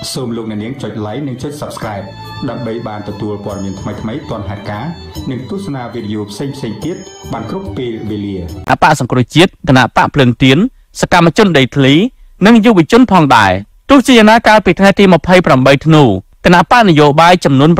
សូមលោកអ្នកនាងចុច like និងចុច subscribe ដើម្បីបានទទួលព័ត៌មានថ្មីៗទាន់ហេតុការណ៍និងទស្សនាវីដេអូផ្សេងៗទៀតបានគ្រប់ពេលវេលាអបអសង្គ្រោះជាតិគណៈបកភ្លើងទៀនសកម្មជនដីធ្លីនិងយុវជនផងដែរទោះជាយ៉ាងណាកាលពីថ្ងៃទី28ធ្នូគណៈបកនយោបាយចំនួន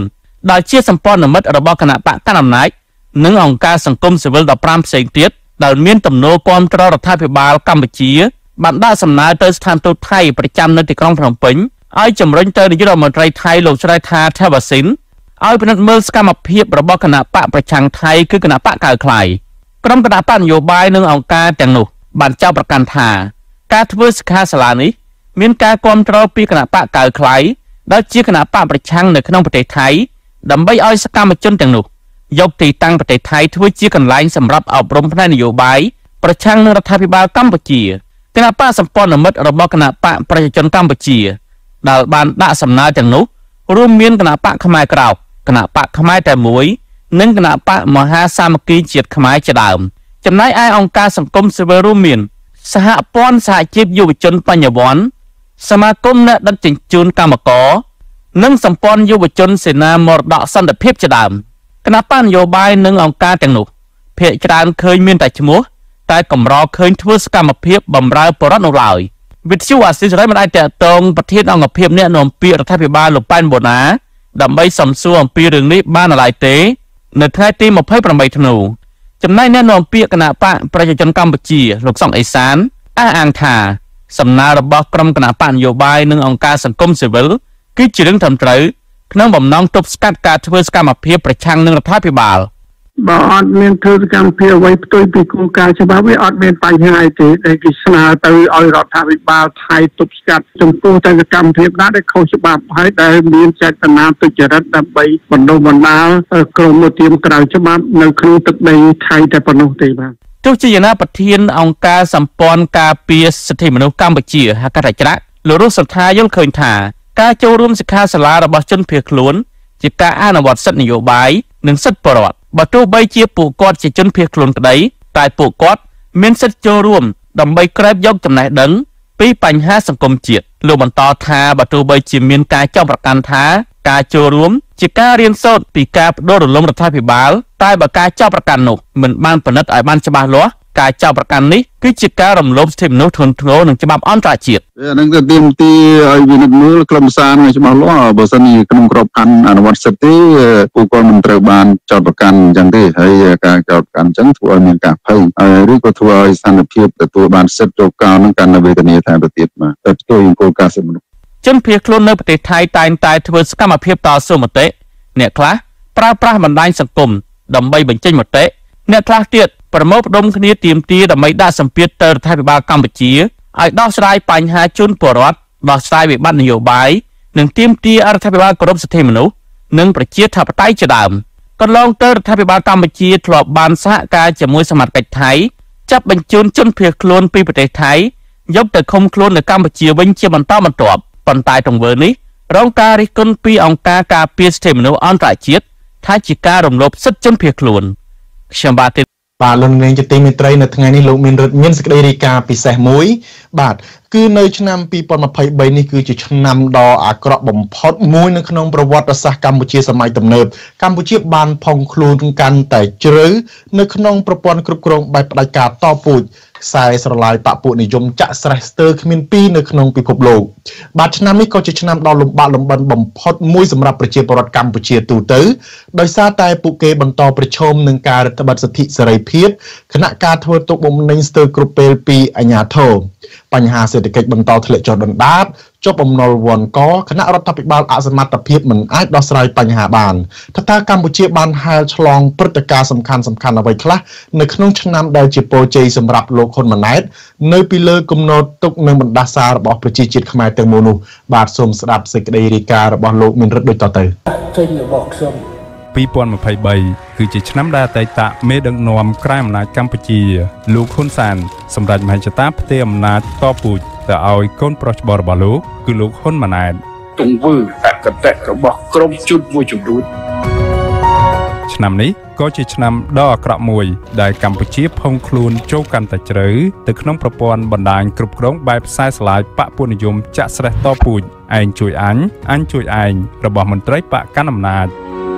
9ដែលជាសម្ព័ន្ធមិត្តរបស់គណៈបកកណ្ដាលអំណាចនិងអង្គការសង្គមស៊ីវិល15ផ្សេងទៀតដែលមានទំនោរគាំទ្ររដ្ឋាភិបាលកម្ពុជាបានដាក់សំណើទៅស្ថានទូតថៃប្រចាំនៅទីក្រុងភ្នំពេញឲ្យជំរុញទៅនាយករដ្ឋមន្ត្រីថៃលោកស្រីថាថាវ៉ាស៊ីនឲ្យពិនិត្យមើលសកម្មភាពរបស់គណៈបកប្រឆាំងថៃគឺគណៈបកកៅខ្លៃក្រុមគណៈបកនយោបាយនិងអង្គការទាំងនោះបានចោទប្រកាន់ថាការធ្វើសិក្ខាសាលានេះមានការគាំទ្រពីគណៈបកកៅខ្លៃដែលជាគណៈបកប្រឆាំងនៅក្នុងប្រទេសថៃដើម្បីឲ្យសកម្មជនទាំងនោះយកទីតាំងប្រទេសថៃធ្វើជាកន្លែងសម្រាប់អប់រំផ្នែកនយោបាយប្រឆាំងនឹងរដ្ឋាភិបាលកម្ពុជាគណៈបកសម្ព័ន្ធមិត្តរបស់គណៈបកប្រជាជនកម្ពុជាដែលបានដាក់សំណើទាំងនោះរួមមានគណៈបកខ្មែរក្រោកគណៈបកខ្មែរតែមួយនិងគណៈបកមហាសាមគ្គីជាតិខ្មែរជាដើមចំណែកឯអង្គការសង្គមស៊ីវិលរួមមានសហព័ន្ធសហជីពយុវជនបញ្ញវន្តសមាគមអ្នកដឹកជញ្ជូនកម្មករនិងសម្ព័ន្ធយុវជនសេនាមរតកសន្តិភាពជាដើមគណៈបកនយោបាយនិងអង្គការទាំងនោះភាគច្រើនឃើញមានតែឈ្មោះតែកម្រឃើញធ្វើសកម្មភាពបម្រើប្រជាពលរដ្ឋនោះឡើយវិទ្យុអាស៊ីសេរីមិនអាចតតងប្រធានអង្គភិបអ្នកនាំពាក្យរដ្ឋាភិបាលលោកប៉ែនបូណាដើម្បីសំសួរអំពីរឿងនេះបានឡើយទេនៅថ្ងៃទី28ធ្នូចំណែកអ្នកនាំពាក្យគណៈបកប្រជាជនកម្ពុជាលោកសុកអេសានអះអាងថាសំណើរបស់ក្រុមគណៈបកនយោបាយនិងអង្គការសង្គមស៊ីវិលគឺជារឿងត្រឹមត្រូវក្នុងបំណងទប់ស្កាត់ការធ្វើសកម្មភាពប្រឆាំងនឹងរដ្ឋាភិបាលបើអត់មានធ្វើសកម្មភាពអ្វីផ្ទុយពីគោលការណ៍ច្បាប់វាអត់មានបញ្ហាអីទេដែលគេស្នើទៅឲ្យរដ្ឋាភិបាលថៃទប់ស្កាត់ចំពោះតែសកម្មភាពណាដែលខុសច្បាប់ហើយដែលមានចេតនាទុច្ចរិតដើម្បីបណ្ដុះបណ្ដាលក្រុមឧទាមក្រៅច្បាប់នៅក្នុងទឹកដីថៃតែប៉ុណ្ណោះទេបាទទោះជាយ៉ាងណាប្រធានអង្គការសម្ព័ន្ធការពារសិទ្ធិមនុស្សកម្ពុជាហៅកាត់ច្រាក់លោករស់សថាយល់ឃើញថាការចូលរួមសិក្ខាសាលារបស់ជនភៀសខ្លួនជាការអនុវត្តសិទ្ធិនយោបាយនិងសិទ្ធិបរិវត្តបើទោះបីជាពួកគាត់ជាជនភៀសខ្លួនក្តីតែពួកគាត់មានសិទ្ធិចូលរួមដើម្បីក្រេបយកចំណេះដឹងពីបញ្ហាសង្គមជាតិលោកបន្តថាបើទោះបីជាមានការចោទប្រកាន់ថាការចូលរួមជាការរៀនសូត្រពីការបដិរលំរដ្ឋាភិបាលតែបើការចោទប្រកាន់នោះមិនបានពិនិត្យឲ្យបានច្បាស់លាស់ការចោទប្រកាន់នេះគឺជាការរំលោភសិទ្ធិមនុស្សធ្ងន់ធ្ងរនឹងច្បាប់អន្តរជាតិអានឹងទៅទាមទារឲ្យវិនិច្ឆ័យមើលខ្លឹមសារនឹងច្បាស់លាស់បើសិនជាក្នុងក្របខ័ណ្ឌអនុវត្តសិទ្ធិទេពួកគាត់មិនត្រូវបានចោទប្រកាន់អញ្ចឹងទេហើយការចោទប្រកាន់អញ្ចឹងធ្វើឲ្យមានការភ័យឬក៏ធ្វើឲ្យស្ថានភាពទទួលបានសិទ្ធិចូលកោនឹងកាន់តែវេទនាថែមទៅទៀតបាទទៅផ្ទុយគោលការណ៍សិទ្ធិមនុស្សជនភៀសខ្លួននៅប្រទេសថៃតែងតែធ្វើសកម្មភាពតស៊ូមតិអ្នកខ្លះប្រើប្រាស់បណ្ដាញសង្គមដើម្បីបញ្ចេញមតិអ្នកខ្លះទៀតប្រមូលផ្ដុំគ្នាទាមទារដើម្បីដាក់សម្ពាធទៅរដ្ឋាភិបាលកម្ពុជាឲ្យដោះស្រាយបញ្ហាជនពលរដ្ឋដោះស្រាយវិបត្តិនយោបាយនិងទាមទាររដ្ឋាភិបាលគោរពសិទ្ធិមនុស្សនិងប្រជាធិបតេយ្យជាដើមកន្លងទៅរដ្ឋាភិបាលកម្ពុជាធ្លាប់បានសហការជាមួយសមាជិកថៃចាប់បញ្ជូនជនភៀសខ្លួនពីប្រទេសថៃយកទៅឃុំខ្លួននៅកម្ពុជាវិញជាបន្តបន្ទាប់ប៉ុន្តែទង្វើនេះរងការរិះគន់ពីអង្គការការពារសិទ្ធិមនុស្សអន្តរជាតិថាជាការរំលោភសិទ្ធិជនភៀសខ្លួនខ្ញុំបាទលោកនាងជាទីមេត្រីនៅថ្ងៃនេះលោកមានរដ្ឋមានសេចក្តីរាយការណ៍ពិសេសមួយបាទគឺនៅឆ្នាំ2023នេះគឺជាឆ្នាំដ៏អាក្រក់បំផុតមួយនៅក្នុងប្រវត្តិសាស្ត្រកម្ពុជាសម័យទំនើបកម្ពុជាបានផុងខ្លួនកាន់តែជ្រៅនៅក្នុងប្រព័ន្ធគ្រប់គ្រងបែបផ្ដាច់ការតពូជខ្សែស្រឡាយបពុនិយមចាក់ស្រេះស្ទើរគ្មានពីរនៅក្នុងពិភពលោកបាទឆ្នាំនេះក៏ជាឆ្នាំដ៏លំបាកលំបិនបំផុតមួយសម្រាប់ប្រជាពលរដ្ឋកម្ពុជាទូទៅដោយសារតែពួកគេបន្តប្រឈមនឹងការរឹតបន្តឹងសិទ្ធិសេរីភាពគណៈការធ្វើទុកបុកម្នេញស្ទើរគ្រប់ពេលពីអាជ្ញាធរបញ្ហាសេដ្ឋកិច្ចបន្តធ្លាក់ចុះដុនដាបចុះបំណុលវណ្ឌកគណៈរដ្ឋាភិបាលអសមត្ថភាពមិនអាចដោះស្រាយបញ្ហាបានតើកម្ពុជាបានហែលឆ្លងព្រឹត្តិការណ៍សំខាន់អ្វីខ្លះនៅក្នុងឆ្នាំដែលជាពរជ័យសម្រាប់លោកហ៊ុនម៉ាណែតនៅពីលើគំនរទុកនឹងបណ្ដាសារបស់ប្រជាជាតិខ្មែរទាំងមូលនោះបាទសូមស្ដាប់សេចក្តីរាយការណ៍របស់លោកមានរិទ្ធដូចតទៅចេញរបស់ខ្ញុំ 2023គឺជាឆ្នាំដែលអតីតមេដឹកនាំក្រៅអំណាចកម្ពុជាលោកហ៊ុនសែនសម្រេចមហិច្ឆតាផ្ទេរអំណាចតពូជទៅឲ្យកូនប្រុសច្បងរបស់លោកគឺលោកហ៊ុនម៉ាណែតទង្វើអកតៈរបស់ក្រុមជនមួយចំនួនឆឆ្នាំនេះក៏ជាឆ្នាំដ៏អាក្រក់មួយដែលកម្ពុជាផុងខ្លួនចូលកាន់តែជ្រៅទៅក្នុងប្រព័ន្ធបណ្ដាញគ្រប់គ្រងបែបខ្សែស្លាយបកពួកនិយមចាក់ស្រេះតពូជឯងជួយអញជួយឯងរបស់មន្ត្រីបកកាន់អំណាច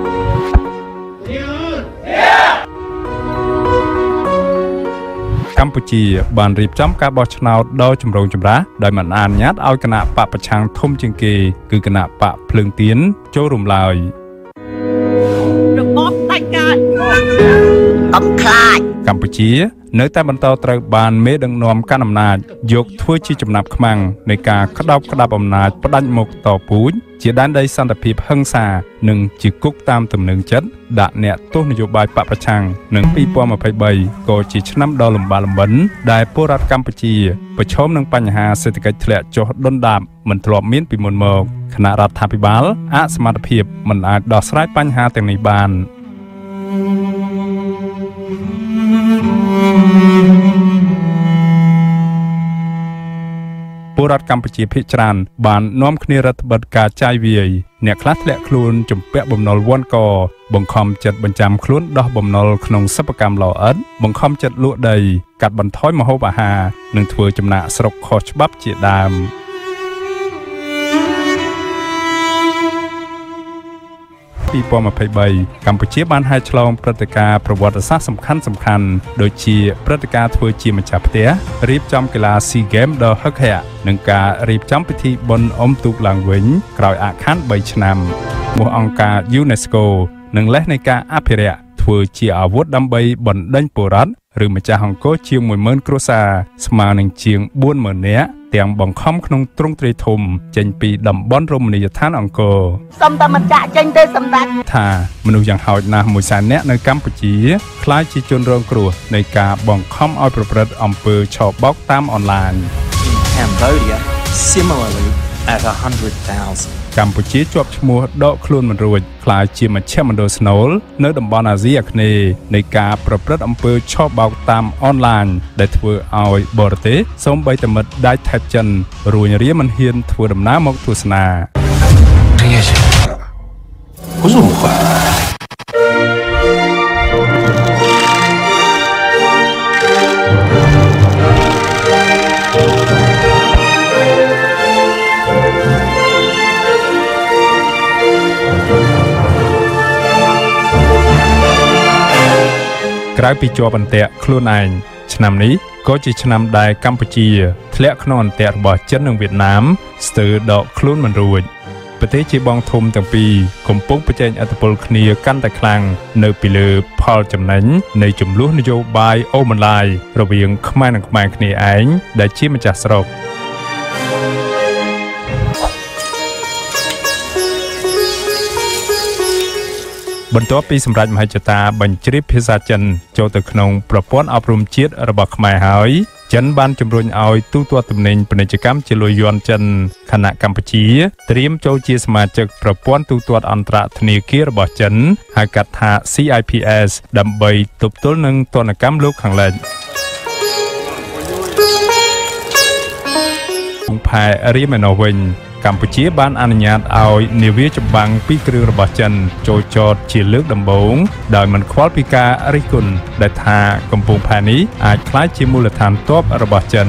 កម្ពុជាបានរៀបចំការបោះឆ្នោតដ៏ចម្រូងចម្រាសដោយមិនអនុញ្ញាតឲ្យគណៈបកប្រឆាំងធំជាងគេគឺគណៈបកភ្លើងទៀនចូលរួមឡើយរបបផ្ដាច់ការអំខ្លាចកម្ពុជានៅតែបន្តត្រូវបានមេដឹកនាំកាន់អំណាចយកធ្វើជាចំណាប់ខ្មាំងនៃការក្តោបក្តាប់អំណាចផ្ដាច់មុខតពូជជាដែនដីសន្តិភាពហិង្សានិងជាគុកតាមទំនឹងចិត្តដាក់អ្នកទោសនយោបាយបកប្រឆាំងនឹង2023ក៏ជាឆ្នាំដ៏លំបាកលំបិនដែលពលរដ្ឋកម្ពុជាប្រឈមនឹងបញ្ហាសេដ្ឋកិច្ចធ្លាក់ចុះដុនដាបមិនធ្លាប់មានពីមុនមកគណៈរដ្ឋាភិបាលអសមត្ថភាពមិនអាចដោះស្រាយបញ្ហាទាំងនេះបានពលរដ្ឋកម្ពុជាភាគច្រើនបាននាំគ្នារដ្ឋបិទការចាយវាយអ្នកខ្លះធ្លាក់ខ្លួនជំពាក់បំណុលវ័នកបង្ខំចិត្តបញ្ចាំខ្លួនដោះបំណុលក្នុងសិប្បកម្មលោអិតបង្ខំចិត្តលក់ដីកាត់បន្ថយម្ហូបអាហារនិងធ្វើចំណាកស្រុកខុសច្បាប់ជាដើម2023កម្ពុជាបានហែកឆ្លងព្រឹត្តិការណ៍ប្រវត្តិសាស្ត្រសំខាន់ដូចជាព្រឹត្តិការណ៍ធ្វើជាម្ចាស់ផ្ទះរៀបចំកីឡា SEA Games ដ៏ហឹកហាក់និងការរៀបចំពិធីបុណ្យអុំទូកឡើងវិញក្រោយអាខ័ន3ឆ្នាំមកអង្គការ UNESCO និងលេសនៃការអភិរក្សធ្វើជាអាវុធដើម្បីបណ្ដេញពលរដ្ឋឬម្ចាស់អង្គរជាង 10000 គ្រួសារស្មើនឹងជាង 40000 នាក់ទាំងបង្ខំក្នុងទ្រង់ទ្រាយធំចេញពីតំបន់រមណីយដ្ឋានអង្គរសូមតែមិនចាក់ចេញទេសម្ដេចថាមនុស្សយ៉ាងហោចណាស់100,000 នាក់នៅកម្ពុជាក្លាយជាជនរងគ្រោះនៃការបង្ខំឲ្យប្រព្រឹត្តអំពើឆបោកតាមអនឡាញ Cambodia similarly at 100,000 កម្ពុជាជាប់ឈ្មោះដកខ្លួនមិនរួចក្លាយជាមជ្ឈមណ្ឌលស្នូលនៅតំបន់អាស៊ីអាគ្នេយ៍នៃការប្រព្រឹត្តអំពើឆបោកតាមអនឡាញដែលធ្វើឲ្យបរទេសសូម្បីតែមិត្តដៃថៃចិនរួញរាមិនហ៊ានធ្វើដំណើរមកទស្សនាក្រៅពីជាប់អន្ទាក់ខ្លួនឯងឆ្នាំនេះក៏ជាឆ្នាំដែលកម្ពុជាធ្លាក់ក្នុងអន្ទាក់របស់ចិននិងវៀតណាមស្ទើរដកខ្លួនមិនរួចប្រទេសជាបងធំទាំងពីរកំពុងប្រជែងឥទ្ធិពលគ្នាកាន់តែខ្លាំងនៅពីលើផលចំណេញនៃចំនួននយោបាយអូម៉ាឡាយរវាងខ្មែរនិងខ្មែរគ្នាឯងដែលជាម្ចាស់ស្រុកបន្ទាប់ពីសម្ដេចមហិច្ឆតាបញ្ជ្រាបភាសាចិនចូលទៅក្នុងប្រព័ន្ធអប់រំជាតិរបស់ខ្មែរហើយចិនបានជំរុញឲ្យទូទាត់ទំនិញពាណិជ្ជកម្មជាលុយយួនចិនខណៈកម្ពុជាត្រៀមចូលជាសមាជិកប្រព័ន្ធទូទាត់អន្តរធនាគាររបស់ចិនហៅកាត់ថា CIPS ដើម្បីទប់ទល់នឹងទណ្ឌកម្មលោកខាងលិចផែរៀមឯណោះវិញកម្ពុជាបានអនុញ្ញាតឲ្យនាវាចម្បាំងពីរគ្រឿងរបស់ចិនចូលចតជាលើកដំបូងដោយមិនខ្វល់ពីការរិះគន់ដែលថាកំពង់ផែនេះអាចក្លាយជាមូលដ្ឋានទ័ពរបស់ចិន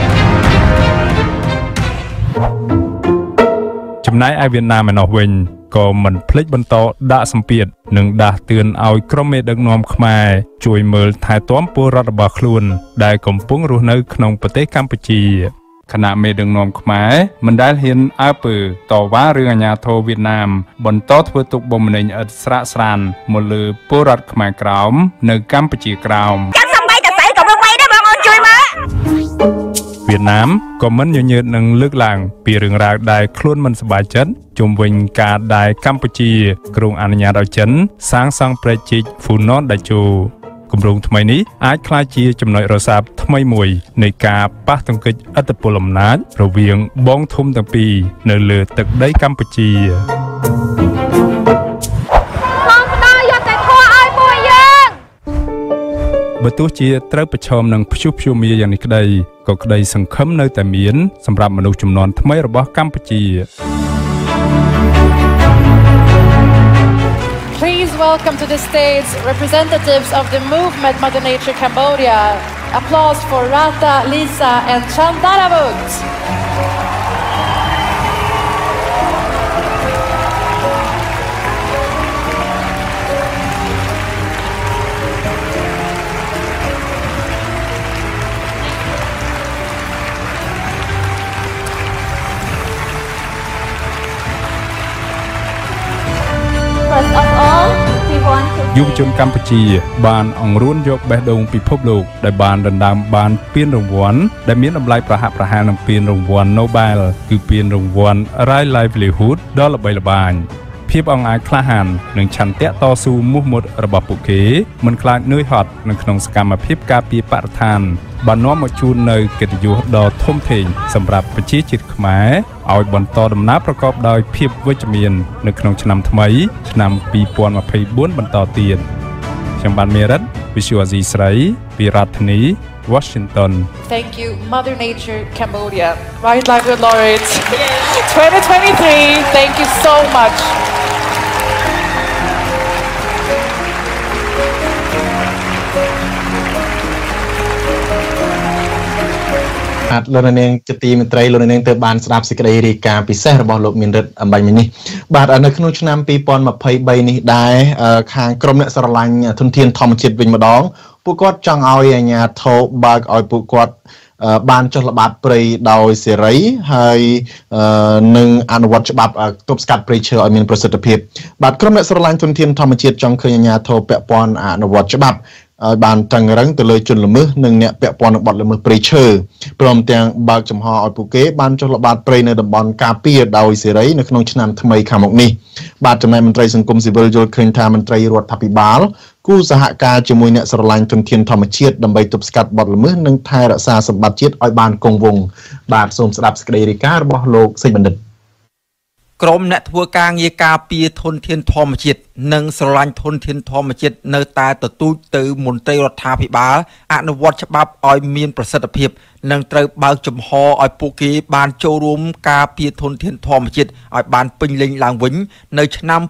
ចំណែកឯវៀតណាមឯណោះវិញក៏មិនភ្លេចបន្តដាក់សម្ពាធនិងដាស់តឿនឲ្យក្រុមមេដឹកនាំខ្មែរជួយមើលថែទាំពលរដ្ឋរបស់ខ្លួនដែលកំពុងរស់នៅក្នុងប្រទេសកម្ពុជាគណៈមេដឹកនាំខ្មែរមិនដែលហ៊ានអើពើតវ៉ារឿងអាញាធរវៀតណាមបន្តធ្វើទុកបុកម្នេញឥតស្រាកស្រានមកលើពលរដ្ឋខ្មែរក្រោមនៅកម្ពុជាក្រោមចាំសំបីតសៃក៏មើលបីដែរបងអូនជួយមកវៀតណាមក៏មិនញញើតនឹងលើកឡើងពីរឿងរ៉ាវដែលខ្លួនមិនសប្បាយចិត្តជុំវិញការដែលកម្ពុជាគ្រងអនុញ្ញាតឲ្យចិនសាងសង់ព្រែកជីកហ្វូណនដាជូគម្រោងថ្មីនេះអាចក្លាយជាចំណុចរស័ព្ទថ្មីមួយនៃការប៉ះទង្គិចឥទ្ធិពលអំណាចរវាងបងធំទាំងពីរនៅលើទឹកដីកម្ពុជាបងផ្ដល់យកតែធម៌ឲ្យពួកយើងបើទោះជាត្រូវប្រឈមនឹងព្យុះព្យុះមាយ៉ាងនេះក្តីក៏ក្តីសង្ឃឹមនៅតែមានសម្រាប់មនុស្សជំនាន់ថ្មីរបស់កម្ពុជា Please welcome to the stage representatives of the movement Mother Nature Cambodia. Applause for Rata, Lisa and Chandaravut. First of all, we want to យុវជនកម្ពុជាបានអង្រួនយកបេះដូងពិភពលោកដែលបានដណ្ដើមបានពានរង្វាន់ដែលមានតម្លៃប្រហាក់ប្រហែលនឹងពានរង្វាន់ Nobel គឺពានរង្វាន់ Right Livelihood ដ៏ល្បីល្បាញភាពអង្អាចក្លាហាននិងឆន្ទៈតស៊ូមោះមុតរបស់ពួកគេមិនខ្លាចនឿយហត់នៅក្នុងសកម្មភាពការពារបរិស្ថានបាននាំមកជូននៅកិត្តិយសដ៏ធំធេងសម្រាប់ប្រជាជាតិខ្មែរឲ្យបន្តដំណើរប្រកបដោយភាពវិជ្ជមាននៅក្នុងឆ្នាំថ្មីឆ្នាំ2024បន្តទៀតខ្ញុំបានមេរិត Visual Asia ស្រីពីរដ្ឋធានី Washington Thank you Mother Nature Cambodia Right Livelihood Laureates 2023 Thank you so much លោកនាងជាទីមេត្រីលោកនាងទៅបានស្ដាប់សេចក្តីរាយការណ៍ពិសេសរបស់លោកមានរិទ្ធអំបញ្ញមិញនេះបាទនៅក្នុងឆ្នាំ2023នេះដែរខាងក្រមអ្នកស្រឡាញ់ធនធានធម្មជាតិវិញម្ដងពួកគាត់ចង់ឲ្យអាជ្ញាធរបើកឲ្យពួកគាត់បានចុះល្បាតព្រៃដោយសេរីហើយនឹងអនុវត្តច្បាប់ទប់ស្កាត់ព្រៃឈើឲ្យមានប្រសិទ្ធភាពបាទក្រុមអ្នកស្រឡាញ់ធនធានធម្មជាតិចង់ឃើញអាជ្ញាធរពាក់ព័ន្ធអនុវត្តច្បាប់ឲ្យបានតឹងរឹងទៅលើជនល្មើសនិងអ្នកពាក់ព័ន្ធនឹងបទល្មើសព្រៃឈើព្រមទាំងបើកចំហឲ្យពួកគេបានចុះល្បាតព្រៃនៅតំបន់ការពារដោយសេរីនៅក្នុងឆ្នាំថ្មីខាងមុខនេះបាទចំណែកមន្ត្រីសង្គមស៊ីវិលយល់ឃើញថាមន្ត្រីរដ្ឋាភិបាលគូសហការជាមួយអ្នកស្រឡាញ់ធនធានធម្មជាតិដើម្បីទប់ស្កាត់បទល្មើសនិងថែរក្សាសម្បត្តិជាតិឲ្យបានគង់វង្សបាទសូមស្ដាប់សេចក្តីរាយការណ៍របស់លោកសេចបណ្ឌិតក្រុមអ្នកធ្វើការងារការពារធនធានធម្មជាតិនិងស្រឡាញ់ធនធានធម្មជាតិនៅតែទទូចទៅមន្ត្រីរដ្ឋាភិបាលអនុវត្តច្បាប់ឲ្យមានប្រសិទ្ធភាពនិងត្រូវបើកចំហឲ្យពួកគេបានចូលរួមការពារធនធានធម្មជាតិឲ្យបានពេញលេញឡើងវិញនៅឆ្នាំ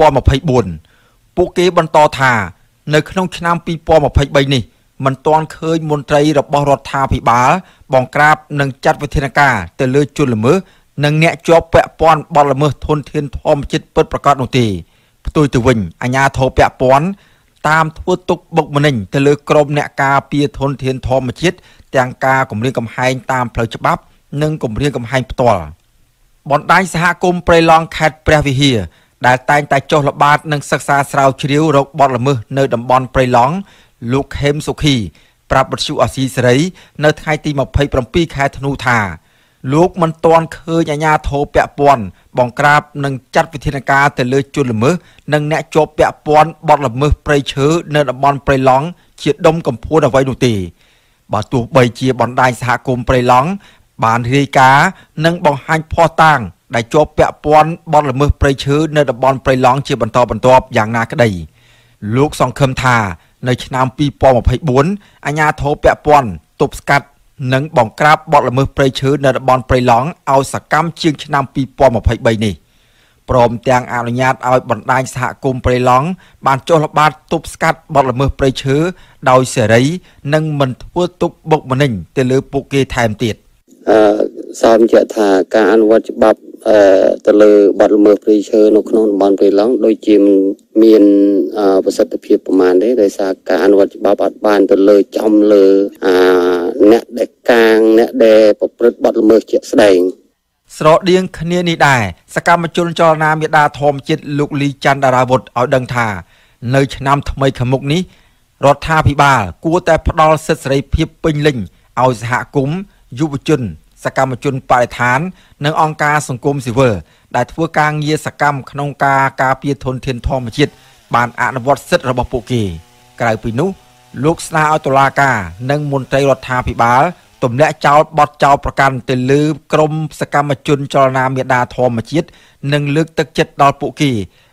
2024ពួកគេបន្តថានៅក្នុងឆ្នាំ2023នេះមិនទាន់ឃើញមន្ត្រីរបស់រដ្ឋាភិបាលបង្ក្រាបនិងចាត់វិធានការទៅលើជនល្មើសនិងអ្នកជាប់ពាក់ព័ន្ធបទល្មើសធនធានធម្មជាតិពិតប្រាកដនោះទេផ្ទុយទៅវិញអាជ្ញាធរពាក់ព័ន្ធតាមធ្វើទុកបុកម្នេញទៅលើក្រុមអ្នកការពារធនធានធម្មជាតិទាំងការគំរាមកំហែងតាមផ្លូវច្បាប់និងគំរាមកំហែងផ្ទាល់បណ្ដាញសហគមន៍ព្រៃឡង់ខេត្តព្រះវិហារដែលតែងតែចុះល្បាតនិងសិក្សាស្រាវជ្រាវរកបទល្មើសនៅតំបន់ព្រៃឡង់លោកខេមសុខីប្រាប់វិទ្យុអាស៊ីសេរីនៅថ្ងៃទី27ខែធ្នូថាលោកមិនទាន់ឃើញអាជ្ញាធរពាក់ព័ន្ធបង្ក្រាបនិងចាត់វិធានការទៅលើជនល្មើសនិងអ្នកជាប់ពាក់ព័ន្ធបទល្មើសព្រៃឈើនៅតំបន់ព្រៃឡង់ជាដុំកំភួនអ្វីនោះទេបើទោះបីជាបណ្ដាញសហគមន៍ព្រៃឡង់បានរាយការណ៍និងបង្ហាញភស្តុតាងដែលជាប់ពាក់ព័ន្ធបទល្មើសព្រៃឈើនៅតំបន់ព្រៃឡង់ជាបន្តបន្ទាប់យ៉ាងណាក្តីលោកសង្ឃឹមថានៅឆ្នាំ2024អាជ្ញាធរពាក់ព័ន្ធទប់ស្កាត់និងបង្ក្រាបបទល្មើសព្រៃឈើនៅតំបន់ព្រៃឡង់ឲ្យសកម្មជាងឆ្នាំ2023នេះព្រមទាំងអនុញ្ញាតឲ្យបណ្ដាញសហគមន៍ព្រៃឡង់បានចុះល្បាតទប់ស្កាត់បទល្មើសព្រៃឈើដោយសេរីនិងមិនធ្វើទុកបុកម្នេញទៅលើពួកគេថែមទៀតសូមបញ្ជាក់ថាការអនុវត្តច្បាប់ទៅលើបទល្មើសព្រៃឈើនៅក្នុងតំបន់ព្រៃឡង់ដូចជាមានប្រសិទ្ធភាពប្រមាណទេដោយសារការអនុវត្តច្បាប់អត់បានទៅលើចំលើអ្នកដែលកាងអ្នកដែលប្រព្រឹត្តបទល្មើសជាក់ស្ដែងស្រដៀងគ្នានេះដែរសកម្មជនចលនាមេដាធម្មជាតិលោកលីច័ន្ទដារាវុធឲ្យដឹងថានៅឆ្នាំថ្មីខាងមុខនេះរដ្ឋាភិបាលគួរតែផ្ដល់សិទ្ធិសេរីភាពពេញលេញឲ្យសហគមន៍យុវជនសកម្មជនបរិស្ថាននិងអង្គការសង្គមស៊ីវិលដែលធ្វើការងារសកម្មក្នុងការការពារធនធានធម្មជាតិបានអនុវត្តសិទ្ធិរបស់ពួកគេក្រៅពីនោះលោកស្នើឲ្យតុលាការនិងមន្ត្រីរដ្ឋាភិបាលទម្លាក់ចោលបទចោទប្រកាន់ទៅលើក្រុមសកម្មជនចលនាមេដាធម្មជាតិនិងលើកទឹកចិត្តដល់ពួកគេ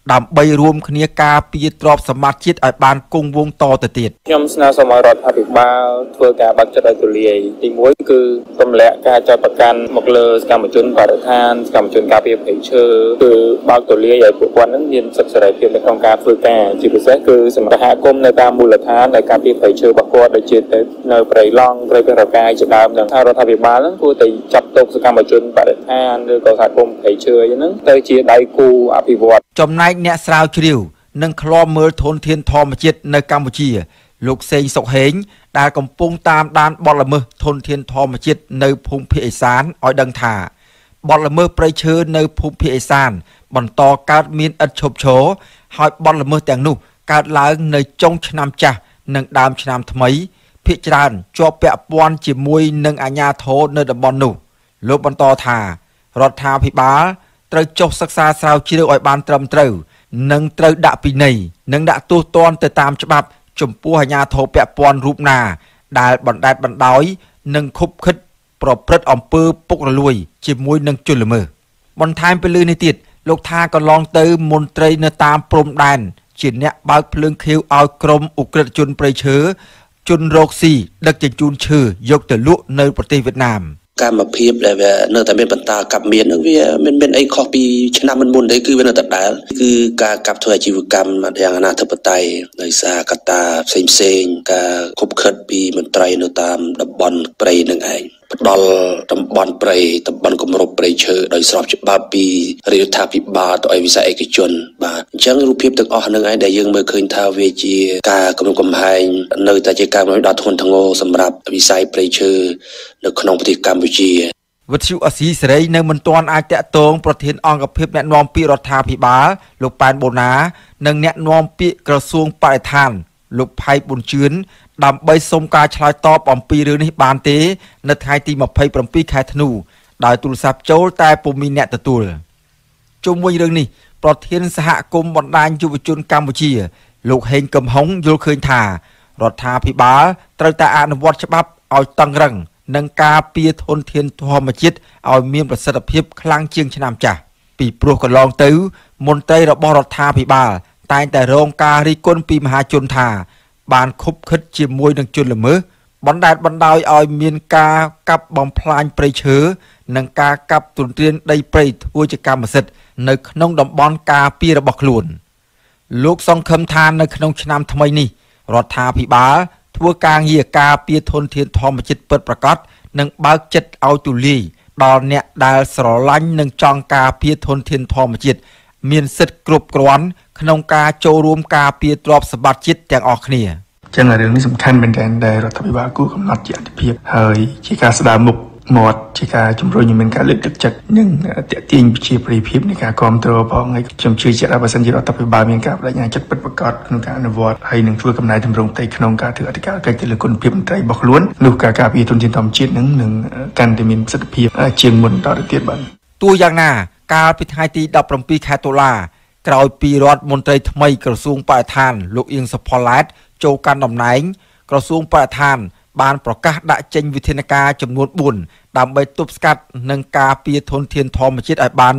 ដើម្បីរួមគ្នាការពារទ្រព្យសម្បត្តិជាតិឲ្យបានគង់វង្សតទៅទៀតខ្ញុំស្នើសុំឲ្យរដ្ឋាភិបាលធ្វើការបើកចិត្តឲ្យទូលាយទី1គឺទម្លាក់ការចាត់ប្រកាន់មកលើសកម្មជនបរិស្ថានសកម្មជនការពារព្រៃឈើគឺបើកទូលាយឲ្យពួកគាត់នឹងមានសិទ្ធិសេរីភាពនៅក្នុងការធ្វើការជាពិសេសគឺសម្រាប់សហគមន៍នៅតាមមូលដ្ឋាននៃការពារព្រៃឈើរបស់គាត់ដូចជានៅព្រៃឡង់ព្រៃពេញរកាយជាដើមនឹងថារដ្ឋាភិបាលនឹងគួរតែចាត់ទុកសកម្មជនបរិស្ថានឬក៏សហគមន៍ព្រៃឈើអីហ្នឹងទៅជាដៃគូអភិវឌ្ឍចំណែកអ្នកស្រាវជ្រាវនិងឃ្លាំមើលធនធានធម្មជាតិនៅកម្ពុជាលោកសេងសុកហេងដែលកំពុងតាមដានបទល្មើសធនធានធម្មជាតិនៅភូមិភាគឦសានឲ្យដឹងថាបទល្មើសព្រៃឈើនៅភូមិភាគឦសានបន្តកើតមានឥតឈប់ឈរហើយបទល្មើសទាំងនោះកើតឡើងនៅចុងឆ្នាំចាស់និងដើមឆ្នាំថ្មីភាគច្រើនជាប់ពាក់ព័ន្ធជាមួយនឹងអាជ្ញាធរនៅតំបន់នោះលោកបន្តថារដ្ឋាភិបាលត្រូវចុះសិក្សាស្រាវជ្រាវឲ្យបានត្រឹមត្រូវនិងត្រូវដាក់ពិន័យនិងដាក់ទោសទណ្ឌទៅតាមច្បាប់ចំពោះអាជ្ញាធរពាក់ព័ន្ធរូបណាដែលបណ្តែតបណ្តោយនិងខុបខិតប្រព្រឹត្តអំពើពុករលួយជាមួយនឹងជនល្មើសបន្ថែមពីលើនេះទៀតលោកថាកន្លងទៅមន្ត្រីនៅតាមព្រំដែនជាអ្នកបើកភ្លើងខៀវឲ្យក្រុមឧក្រិដ្ឋជនព្រៃឈើជនរកស៊ីដឹកជញ្ជូនឈើយកទៅលក់នៅប្រទេសវៀតណាមកម្មភាពដែលវានៅតែមានបន្តកាប់មាននឹងវាមានអីខុសពីឆ្នាំមុនទេគឺវានៅតែដែលគឺការកាប់ធ្វើអាជីវកម្មយ៉ាងអនាធិបតេយ្យដោយសារកត្តាផ្សេងការខុបខិតពីមន្ត្រីនៅតាមតំបន់ព្រៃនឹងឯងផ្ដល់តំបន់ព្រៃតំបន់គម្របព្រៃឈើដោយស្របច្បាប់ពីរដ្ឋាភិបាលទៅឲ្យវិស័យឯកជនបាទអញ្ចឹងរូបភាពទាំងអស់ហ្នឹងឯងដែលយើងមើលឃើញថាវាជាការគំរាមកំហែងនៅតែជាការដ៏ធ្ងន់ធ្ងរសម្រាប់វិស័យព្រៃឈើនៅក្នុងប្រទេសកម្ពុជាវិទ្យុអស៊ីសេរីនៅមិនទាន់អាចតាក់ទងប្រធានអង្គភិបអ្នកណែនាំពាក្យរដ្ឋាភិបាលលោកប៉ែនបូណានិងអ្នកណែនាំពាក្យក្រសួងបរិស្ថានលោកផៃប៊ុនជឿនដើម្បីសុំការឆ្លើយតបអំពីរឿងនេះបានទេនៅថ្ងៃទី27ខែធ្នូដោយទូរស័ព្ទចូលតែពុំមានអ្នកទទួលជុំវិញរឿងនេះប្រធានសហគមន៍បណ្ដាញយុវជនកម្ពុជាលោកហេងកំហុងយល់ឃើញថារដ្ឋាភិបាលត្រូវតែអនុវត្តច្បាប់ឲ្យតឹងរឹងនិងការពារធនធានធម្មជាតិឲ្យមានប្រសិទ្ធភាពខ្លាំងជាងឆ្នាំចាស់ពីព្រោះកន្លងទៅមន្ត្រីរបស់រដ្ឋាភិបាលតែងតែរងការរិះគន់ពីមហាជនថាបានខុបខិតជាមួយនឹងជនល្មើសបណ្តែតបណ្តោយឲ្យមានការកាប់បំផ្លាញព្រៃឈើនិងការកាប់ទុនទ្រានដីព្រៃធ្វើជាកម្មសិទ្ធិនៅក្នុងតំបន់ការពាររបស់ខ្លួនលោកសង្ឃឹមថានៅក្នុងឆ្នាំថ្មីនេះរដ្ឋាភិបាលធ្វើការងារការពារធនធានធម្មជាតិពិតប្រាកដនិងបើកចិត្តឲ្យទូលាយដល់អ្នកដែលស្រឡាញ់និងចង់ការពារធនធានធម្មជាតិមានសិទ្ធិគ្រប់គ្រាន់ក្នុងការចូលរួមការពារទ្រព្យសម្បត្តិជាតិទាំងអស់គ្នាចឹងរឿងនេះសំខាន់មែនទែនដែលរដ្ឋាភិបាលគួរកំណត់ជាអាទិភាពហើយជាការស្ដារមុខមាត់ជាការជំរុញឲ្យមានការលើកទឹកចិត្តនិងទាក់ទាញប្រជាប្រិយភាពនៃការគ្រប់គ្រងផងហើយខ្ញុំជឿជាក់ថាបើសិនជារដ្ឋាភិបាលមានការបដិញ្ញាចិត្តពិតប្រាកដក្នុងការអនុវត្តហើយនឹងធ្វើកំណែតម្រង់ផ្ទៃក្នុងការធ្វើអធិការកិច្ចទៅលើគុណភាពមន្ត្រីរបស់ខ្លួននោះការការពារធនធានធម្មជាតិនឹងកាន់តែមានប្រសិទ្ធភាពជាងមុនតទៅទៀតបាទទោះយ៉ាងណាកាលពីថ្ងៃទី17ខែតុលាក្រោយពីរដ្ឋមន្ត្រីថ្មីក្រសួងបរិស្ថានលោកអៀងសុផល្លែតចូលកាន់តំណែងក្រសួងបរិស្ថានបានប្រកាសដាក់ចេញវិធានការចំនួន4ដើម្បីទប់ស្កាត់និងការពារធនធានធម្មជាតិឲ្យបាន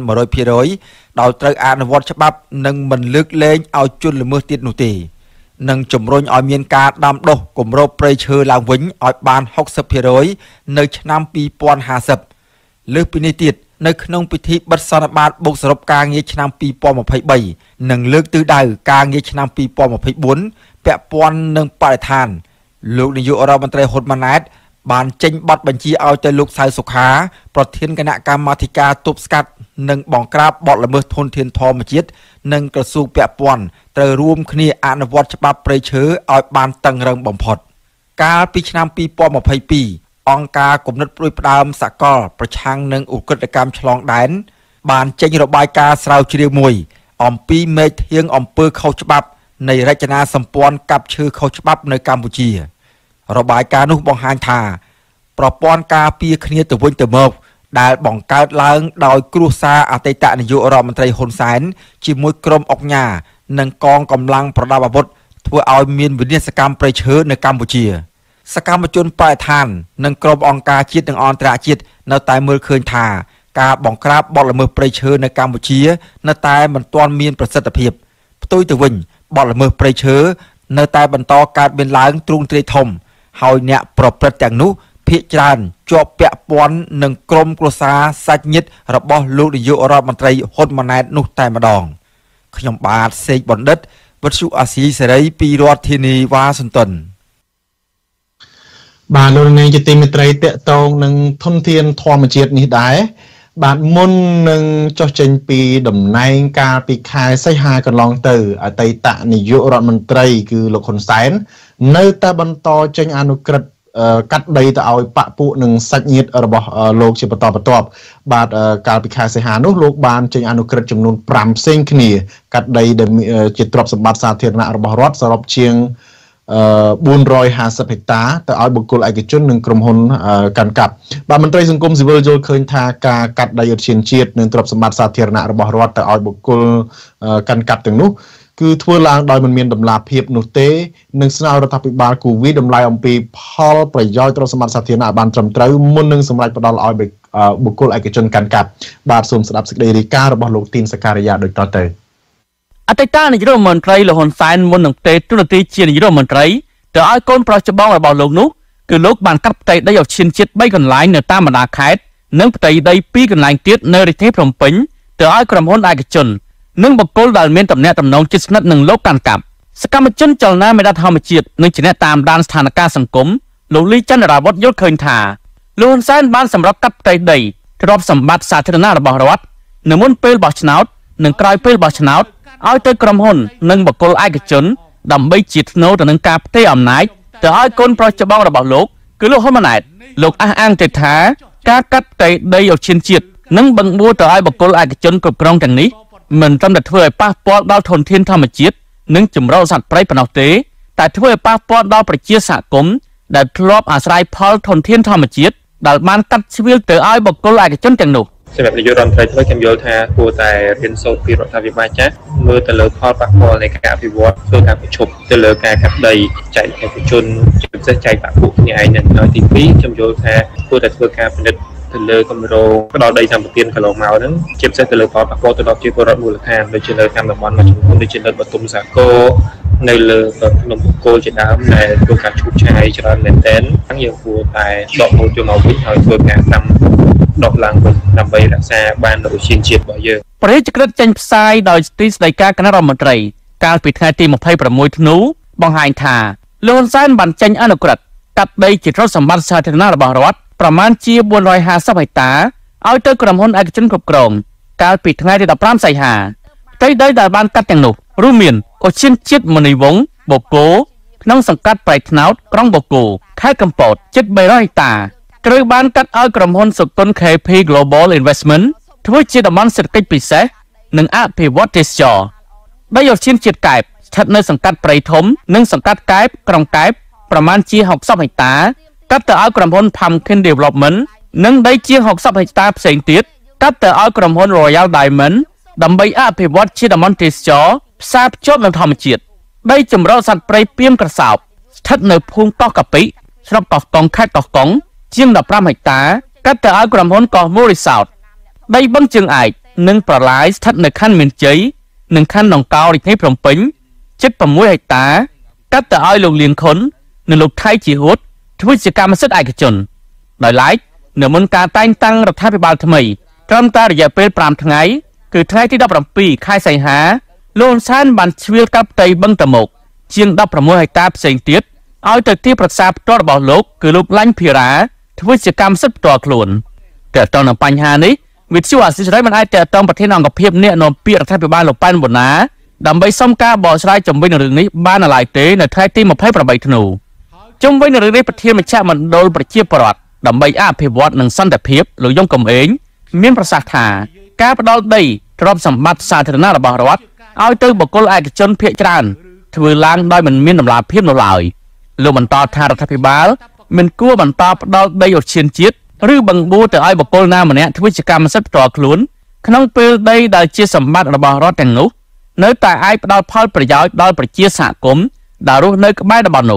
100% ដោយត្រូវអនុវត្តច្បាប់និងមិនលើកលែងឲ្យជនល្មើសទៀតនោះទេនិងជំរុញឲ្យមានការដាំដុះគម្របព្រៃឈើឡើងវិញឲ្យបាន 60% នៅឆ្នាំ2050លើសពីនេះទៀតនៅក្នុងពិធីបិទសន្និបាតបូកសរុបការងារឆ្នាំ2023និងលើកទិសដៅការងារឆ្នាំ2024ពាក់ព័ន្ធនឹងបរិស្ថានលោកនាយករដ្ឋមន្ត្រីហ៊ុនម៉ាណែតបានចេញប័ណ្ណបញ្ជាឲ្យទៅលោកសៅសុខាប្រធានគណៈកម្មាធិការទប់ស្កាត់និងបង្ក្រាបបទល្មើសធនធានធម្មជាតិនិងក្រសួងពាក់ព័ន្ធត្រូវរួមគ្នាអនុវត្តច្បាប់ព្រៃឈើឲ្យបានតឹងរ៉ឹងបំផុតកាលពីឆ្នាំ2022អង្គការគំនិតព្រួយផ្ដើមសកលប្រឆាំងនឹងឧក្រិដ្ឋកម្មឆ្លងដែនបានចេញរបាយការណ៍ស្រាវជ្រាវមួយអំពីមេធាងអំពើខុសច្បាប់នៃរចនាសម្ព័ន្ធកាប់ឈើខុសច្បាប់នៅកម្ពុជារបាយការណ៍នោះបង្ហាញថាប្រព័ន្ធការពារគ្នាទៅវិញទៅមកដែលបង្កើតឡើងដោយគ្រួសារអតីតនាយករដ្ឋមន្ត្រីហ៊ុនសែនជាមួយក្រុមអង្គការនិងកងកម្លាំងប្រដាប់អាវុធធ្វើឲ្យមានវិនាសកម្មព្រៃឈើនៅកម្ពុជាសកម្មជនបរិស្ថាននិងក្រុមអង្គការជាតិនិងអន្តរជាតិនៅតែមើលឃើញថាការបង្ក្រាបបទល្មើសព្រៃឈើនៅកម្ពុជានៅតែមិនទាន់មានប្រសិទ្ធភាពផ្ទុយទៅវិញបទល្មើសព្រៃឈើនៅតែបន្តកើតមានឡើងទ្រង់ទ្រាយធំហើយអ្នកប្រព្រឹត្តទាំងនោះភាគច្រើនជាប់ពាក់ព័ន្ធនឹងក្រុមគ្រួសារសាច់ញាតិរបស់លោកនាយករដ្ឋមន្ត្រីហ៊ុនម៉ាណែតនោះតែម្ដងខ្ញុំបាទសេកបណ្ឌិតវិទ្យុអាស៊ីសេរីពីរដ្ឋធានីវ៉ាស៊ីនតោនបាទលោកនាងជាទីមេត្រីតកតងនឹងធនធានធម្មជាតិនេះដែរបាទមុននឹងចុះចេញពីតំណែងកាលពីខែសីហាកន្លងទៅអតីតនាយករដ្ឋមន្ត្រីគឺលោកហ៊ុនសែននៅតែបន្តចេញអនុក្រឹត្យកាត់ដីទៅឲ្យបពពួកនឹងសាច់ញាតិរបស់លោកជាបន្តបន្ទាប់បាទកាលពីខែសីហានោះលោកបានចេញអនុក្រឹត្យចំនួន5ផ្សេងគ្នាកាត់ដីដែលជាទ្រព្យសម្បត្តិសាធារណៈរបស់រដ្ឋសរុបជាង450ហិកតាទៅឲ្យបុគ្គលឯកជននិងក្រុមហ៊ុនកាន់កាប់បាទមន្ត្រីសង្គមស៊ីវិលយល់ឃើញថាការកាត់ដីឧទ្យានជាតិនិងទ្រព្យសម្បត្តិសាធារណៈរបស់រដ្ឋទៅឲ្យបុគ្គលកាន់កាប់ទាំងនោះគឺធ្វើឡើងដោយមិនមានតម្លាភាពនោះទេនិងស្នើរដ្ឋាភិបាលគូវិតម្លៃអំពីផលប្រយោជន៍ទ្រព្យសម្បត្តិសាធារណៈបានត្រឹមត្រូវមុននឹងសម្រេចផ្ដល់ឲ្យបុគ្គលឯកជនកាន់កាប់បាទសូមស្ដាប់សេចក្តីរាយការណ៍របស់លោកទីនសការីយ៉ាដូចតទៅអតីតនាយករដ្ឋមន្ត្រីលហ៊ុនសែនមុននឹងទេទូនាទីជានាយករដ្ឋមន្ត្រីទៅឲ្យកូនប្រុសច្បងរបស់លោកនោះគឺលោកបានកាត់ផ្ទៃដីឧទ្យានជាតិ3កន្លែងនៅតាមបណ្ដាខេត្តនិងផ្ទៃដី2កន្លែងទៀតនៅរាជធានីភ្នំពេញទៅឲ្យក្រុមហ៊ុនឯកជននិងបុគ្គលដែលមានទំនាក់ទំនងជិតស្និទ្ធនឹងលោកកាន់កាប់សកម្មជនចលនាមេដាធម្មជាតិនិងជាអ្នកតាមដានស្ថានភាពសង្គមលោកលីចន្ទរាវុធយល់ឃើញថាលោកហ៊ុនសែនបានសម្រាប់កាត់ផ្ទៃដីទ្រព្យសម្បត្តិសាធារណៈរបស់រដ្ឋនៅមុនពេលបោះឆ្នោតនិងក្រោយពេលបោះឆ្នោតឲ្យទៅក្រុមហ៊ុននិងបុគ្គលឯកជនដើម្បីជាថ្នូរទៅនឹងការផ្ទេរអំណាចទៅឲ្យកូនប្រុសច្បងរបស់លោកគឺលោកហ៊ុនម៉ាណែតលោកអះអាងទៀតថាការកាត់ផ្ទៃដីឧទ្យានជាតិនិងបង្បួរទៅឲ្យបុគ្គលឯកជនគ្រប់គ្រងទាំងនេះមិនត្រឹមតែធ្វើឲ្យប៉ះពាល់ដល់ធនធានធម្មជាតិនិងចម្រុះសត្វព្រៃប៉ុណ្ណោះទេតែធ្វើឲ្យប៉ះពាល់ដល់ប្រជាសហគមន៍ដែលធ្លាប់អាស្រ័យផលធនធានធម្មជាតិដែលបានកាត់ជ្រៀលទៅឲ្យបុគ្គលឯកជនទាំងនោះសម្រាប់នាយករដ្ឋមន្ត្រីថ្មីខ្ញុំយល់ថាគួរតែរៀនសូត្រពីរដ្ឋាភិបាលចាស់មើលទៅលើផលប៉ះពាល់នៃការអភិវឌ្ឍធ្វើការប្រជុំទៅលើការកាត់ដីចែកឯកជនជាពិសេសចែកបពុគ្នាឯងនឹងហើយទី2ខ្ញុំយល់ថាគួរតែធ្វើការពិនិត្យទៅលើគម្រោងផ្ដល់ដីសម្បត្តិកន្លងមកហ្នឹងជាពិសេសទៅលើផលប៉ះពាល់ទៅដល់ប្រជាពលរដ្ឋមូលដ្ឋានដូចជានៅតាមតំបន់មួយចំនួនដូចជានៅបទុមសាគរនៅលើភ្នំគោលជាដើមដែលធ្វើការឈូសឆាយច្រើនមែនទែនហ្នឹងយើងគួរតែដកហូតយកមកវិញហើយធ្វើការតាមដកឡើងវិញដើម្បីរក្សាបាននូវឧទ្យានជាតិរបស់យើងព្រះរាជក្រឹត្យចេញផ្សាយដោយទីស្តីការគណៈរដ្ឋមន្ត្រីកាលពីថ្ងៃទី26ធ្នូបង្ហាញថាលោកហ៊ុនសែនបានចេញអនុក្រឹត្យកាត់ដីជាទ្រព្យសម្បត្តិសាធារណៈរបស់រដ្ឋប្រមាណជា450ហិកតាឲ្យទៅក្រុមហ៊ុនឯកជនគ្រប់គ្រងកាលពីថ្ងៃទី15សីហាផ្ទៃដីដែលបានកាត់ទាំងនោះរួមមានឧទ្យានជាតិមនីវង្សបូកគោក្នុងសង្កាត់ប្រៃថ្នោតក្រុងបូកគោខេត្តកំពតជិត300ហិកតាត្រូវបានកាត់ឲ្យក្រុមហ៊ុនសុគន្ធ KP Global Investment ធ្វើជាតំបន់សេដ្ឋកិច្ចពិសេសនិងអភិវឌ្ឍទេសចរដីឧទ្យានជាតិកែបស្ថិតនៅសង្កាត់ព្រៃធំនិងសង្កាត់កែបក្រុងកែបប្រមាណជា60ហិកតាកាត់ទៅឲ្យក្រុមហ៊ុន Pumpkin Development និងដីជាង60ហិកតាផ្សេងទៀតកាត់ទៅឲ្យក្រុមហ៊ុន Royal Diamond ដើម្បីអភិវឌ្ឍជាតំបន់ទេសចរផ្សារភ្ជាប់នឹងធម្មជាតិដីចម្រុះសត្វព្រៃពាមក្រសោបស្ថិតនៅភូមិកោះកាពិស្រុកកោះកុងខេត្តកោះកុងជាង15ហិកតាកាត់ទៅឲ្យក្រុមហ៊ុនកោះមូរីសោតដីបឹងជើងឯកនិងប្រឡាយស្ថិតនៅខណ្ឌមានជ័យនិងខណ្ឌដង្កោរាជធានីភ្នំពេញជិត6ហិកតាកាត់ទៅឲ្យលោកលៀងខុននិងលោកថៃជីហួតធ្វើជាកម្មសិទ្ធិឯកជនដោយឡែកនៅមុនការតែងតាំងរដ្ឋាភិបាលថ្មីត្រឹមតែរយៈពេល5ថ្ងៃគឺថ្ងៃទី17ខែសីហាលោកហ៊ុនសែនបានជ្រៀលកាប់ផ្ទៃបឹងតមោកជាង16ហិកតាផ្សេងទៀតឲ្យទៅទីប្រឹក្សាផ្ទាល់របស់លោកគឺលោកឡាញ់ភីរ៉ាធ្វើជាកម្មសិទ្ធិផ្ទាល់ខ្លួនតែតើនៅបញ្ហានេះវិទ្យុអាស៊ីសេរីមិនអាចតតងប្រធានអង្គភិបអ្នកនាំពាក្យរដ្ឋាភិបាលលោកប៉ែនបូណាដើម្បីសុំការបកស្រាយជំវិញនឹងរឿងនេះបានឡើយទេនៅថ្ងៃទី28ធ្នូជុំវិញនឹងរឿងនេះប្រធានមជ្ឈមណ្ឌលប្រជាពលរដ្ឋដើម្បីអភិវឌ្ឍនិងសន្តិភាពលោកយងកំឯងមានប្រសាសន៍ថាការផ្ដាល់ដីទ្រព្យសម្បត្តិសាធារណៈរបស់រដ្ឋឲ្យទៅបុគ្គលឯកជនភាគច្រើនធ្វើឡើងដោយមិនមានតម្លាភាពនោះឡើយលោកបន្តថារដ្ឋាភិបាលមិនគួរបន្តផ្ដាល់ដីឧទ្យានជាតិឬបង្បួរទៅឲ្យបុគ្គលណាម្នាក់ធ្វើជាកម្មសិទ្ធិផ្ទាល់ខ្លួនក្នុងពេលដីដែលជាសម្បត្តិរបស់រដ្ឋទាំងនោះនៅតែអាចផ្ដល់ផលប្រយោជន៍ដល់ប្រជាសហគមន៍ដែលរស់នៅក្បែរតំបន់នោះ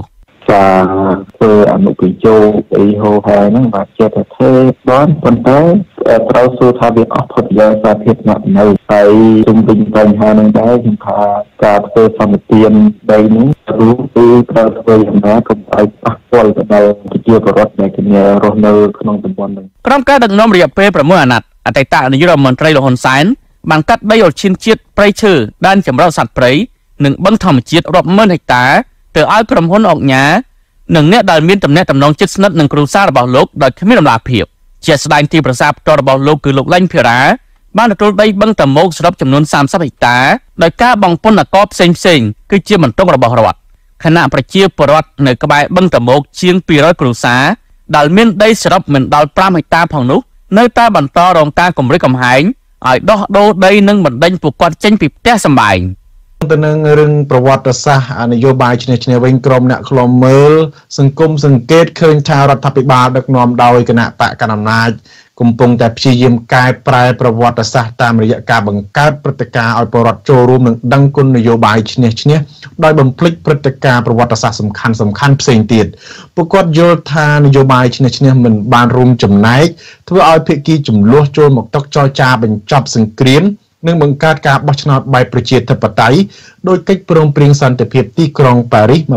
ការធ្វើអនុប្រយោគអីហូហែហ្នឹងបាទជាតែធ្វើបានប៉ុន្តែត្រូវសួរថាវាអស់ផលប្រយោជន៍សាធារណៈនៅហើយជុំវិញបញ្ហាហ្នឹងដែរខ្ញុំថាការធ្វើសម្បទានដីនេះគឺត្រូវធ្វើយ៉ាងណាកុំឲ្យប៉ះពាល់ទៅដល់ប្រជាពលរដ្ឋដែលគ្នារស់នៅក្នុងតំបន់ហ្នឹងក្រុមការដឹកនាំរយៈពេល6អាណត្តិអតីតនាយករដ្ឋមន្ត្រីលោកហ៊ុនសែនបានកាត់ដីឧទ្យានជាតិព្រៃឈើដែនជម្រកសត្វព្រៃនិងបឹងធម្មជាតិរាប់ម៉ឺនហិកតាទៅឲ្យក្រុមហ៊ុនអុកញ៉ានិងអ្នកដែលមានទំនាក់ទំនងជិតស្និទ្ធនឹងគ្រួសាររបស់លោកដោយគ្មានដំណាភៀបជាស្ដែងទីប្រសាផ្ទាល់របស់លោកគឺលោកឡាញ់ភិរាបានទទួលដីបឹងតមោកសរុបចំនួន30ហិកតាដោយការបង់ពន្ធអាករផ្សេងៗគឺជាបន្ទុករបស់រដ្ឋខណៈប្រជាពលរដ្ឋនៅក្បែរបឹងតមោកជាង200គ្រួសារដែលមានដីសរុបមិនដល់5ហិកតាផងនោះនៅតែបន្តរងការគំរាមកំហែងឲ្យដោះដូរដីនិងបណ្ដេញពួកគាត់ចេញពីផ្ទះសម្បែងទៅនឹងរឿងប្រវត្តិសាស្ត្រនយោបាយឈ្នះឈ្នះវិញក្រុមអ្នកខ្លំមើលសង្គមសង្កេតឃើញថារដ្ឋាភិបាលដឹកនាំដោយគណៈបកកណ្ដាលអំណាចកំពុងតែព្យាយាមកែប្រែប្រវត្តិសាស្ត្រតាមរយៈការបង្កើតព្រឹត្តិការណ៍ឲ្យប្រជាពលរដ្ឋចូលរួមនិងដឹងគុណនយោបាយឈ្នះឈ្នះដោយបំភ្លេចព្រឹត្តិការណ៍ប្រវត្តិសាស្ត្រសំខាន់ផ្សេងទៀតពួកគាត់យល់ថានយោបាយឈ្នះឈ្នះមិនបានរួមចំណែកធ្វើឲ្យភាគីចំនួនចូលមកតុចរចាបញ្ចប់សង្គ្រាមនិងបង្កើតការបោះឆ្នោតបែបប្រជាធិបតេយ្យដោយកិច្ចព្រមព្រៀងសន្តិភាពទីក្រុងប៉ារីស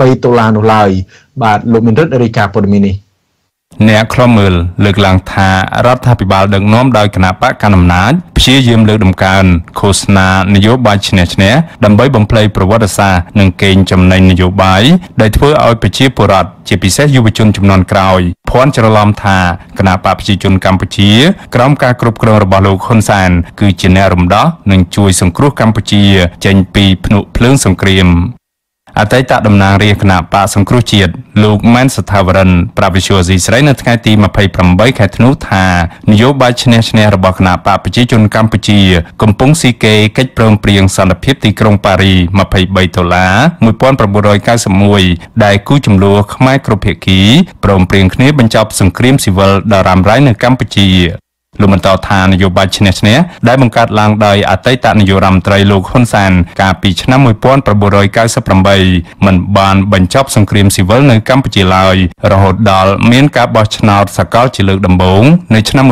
23 នោះឡើយបាទលោកមានរិទ្ធរាយការណ៍ព័ត៌មាននេះអ្នកខ្លំមើលលើកឡើងថារដ្ឋាភិបាលដឹកនាំដោយគណៈបកកណ្ដាលអំណាចព្យាយាមលើកដំកើងឃោសនានយោបាយឈ្នះឈ្នះដើម្បីបំភ្លៃប្រវត្តិសាស្ត្រនិងកេងចំណេញនយោបាយដែលធ្វើឲ្យប្រជាពលរដ្ឋជាពិសេសយុវជនជំនាន់ក្រោយភ័ន្តច្រឡំថាគណៈបកប្រជាជនកម្ពុជាក្រោមការគ្រប់គ្រងរបស់លោកហ៊ុនសែនគឺជាអ្នករំដោះនិងជួយសង្គ្រោះកម្ពុជាចេញពីភ្នក់ភ្លើងសង្គ្រាមអតីតតំណាងរាជគណៈបកសង្គ្រោះជាតិលោកម៉ែនសថាវរិនប្រាប់វិទ្យុស៊ីស្រីនៅថ្ងៃទី28ខែធ្នូថានយោបាយឈ្នះឈ្នះរបស់គណៈបកប្រជាជនកម្ពុជាកំពុងស៊ីគេកិច្ចព្រមព្រៀងសន្តិភាពទីក្រុងប៉ារី$231991ដែលគូចំនួនខ្មែរគ្រប់ភាគីព្រមព្រៀងគ្នាបញ្ចប់សង្គ្រាមស៊ីវិលដ៏រ៉ាំរ៉ៃនៅកម្ពុជាលោកបន្តថានយោបាយឈ្នះឈ្នះដែលបង្កើតឡើងដោយអតីតនាយករដ្ឋមន្ត្រីលោកហ៊ុនសែនកាលពីឆ្នាំ1998មិនបានបញ្ចប់សង្គ្រាមស៊ីវិលនៅកម្ពុជាឡើយរហូតដល់មានការបោះឆ្នោតសកលជាលើកដំបូងនៅឆ្នាំ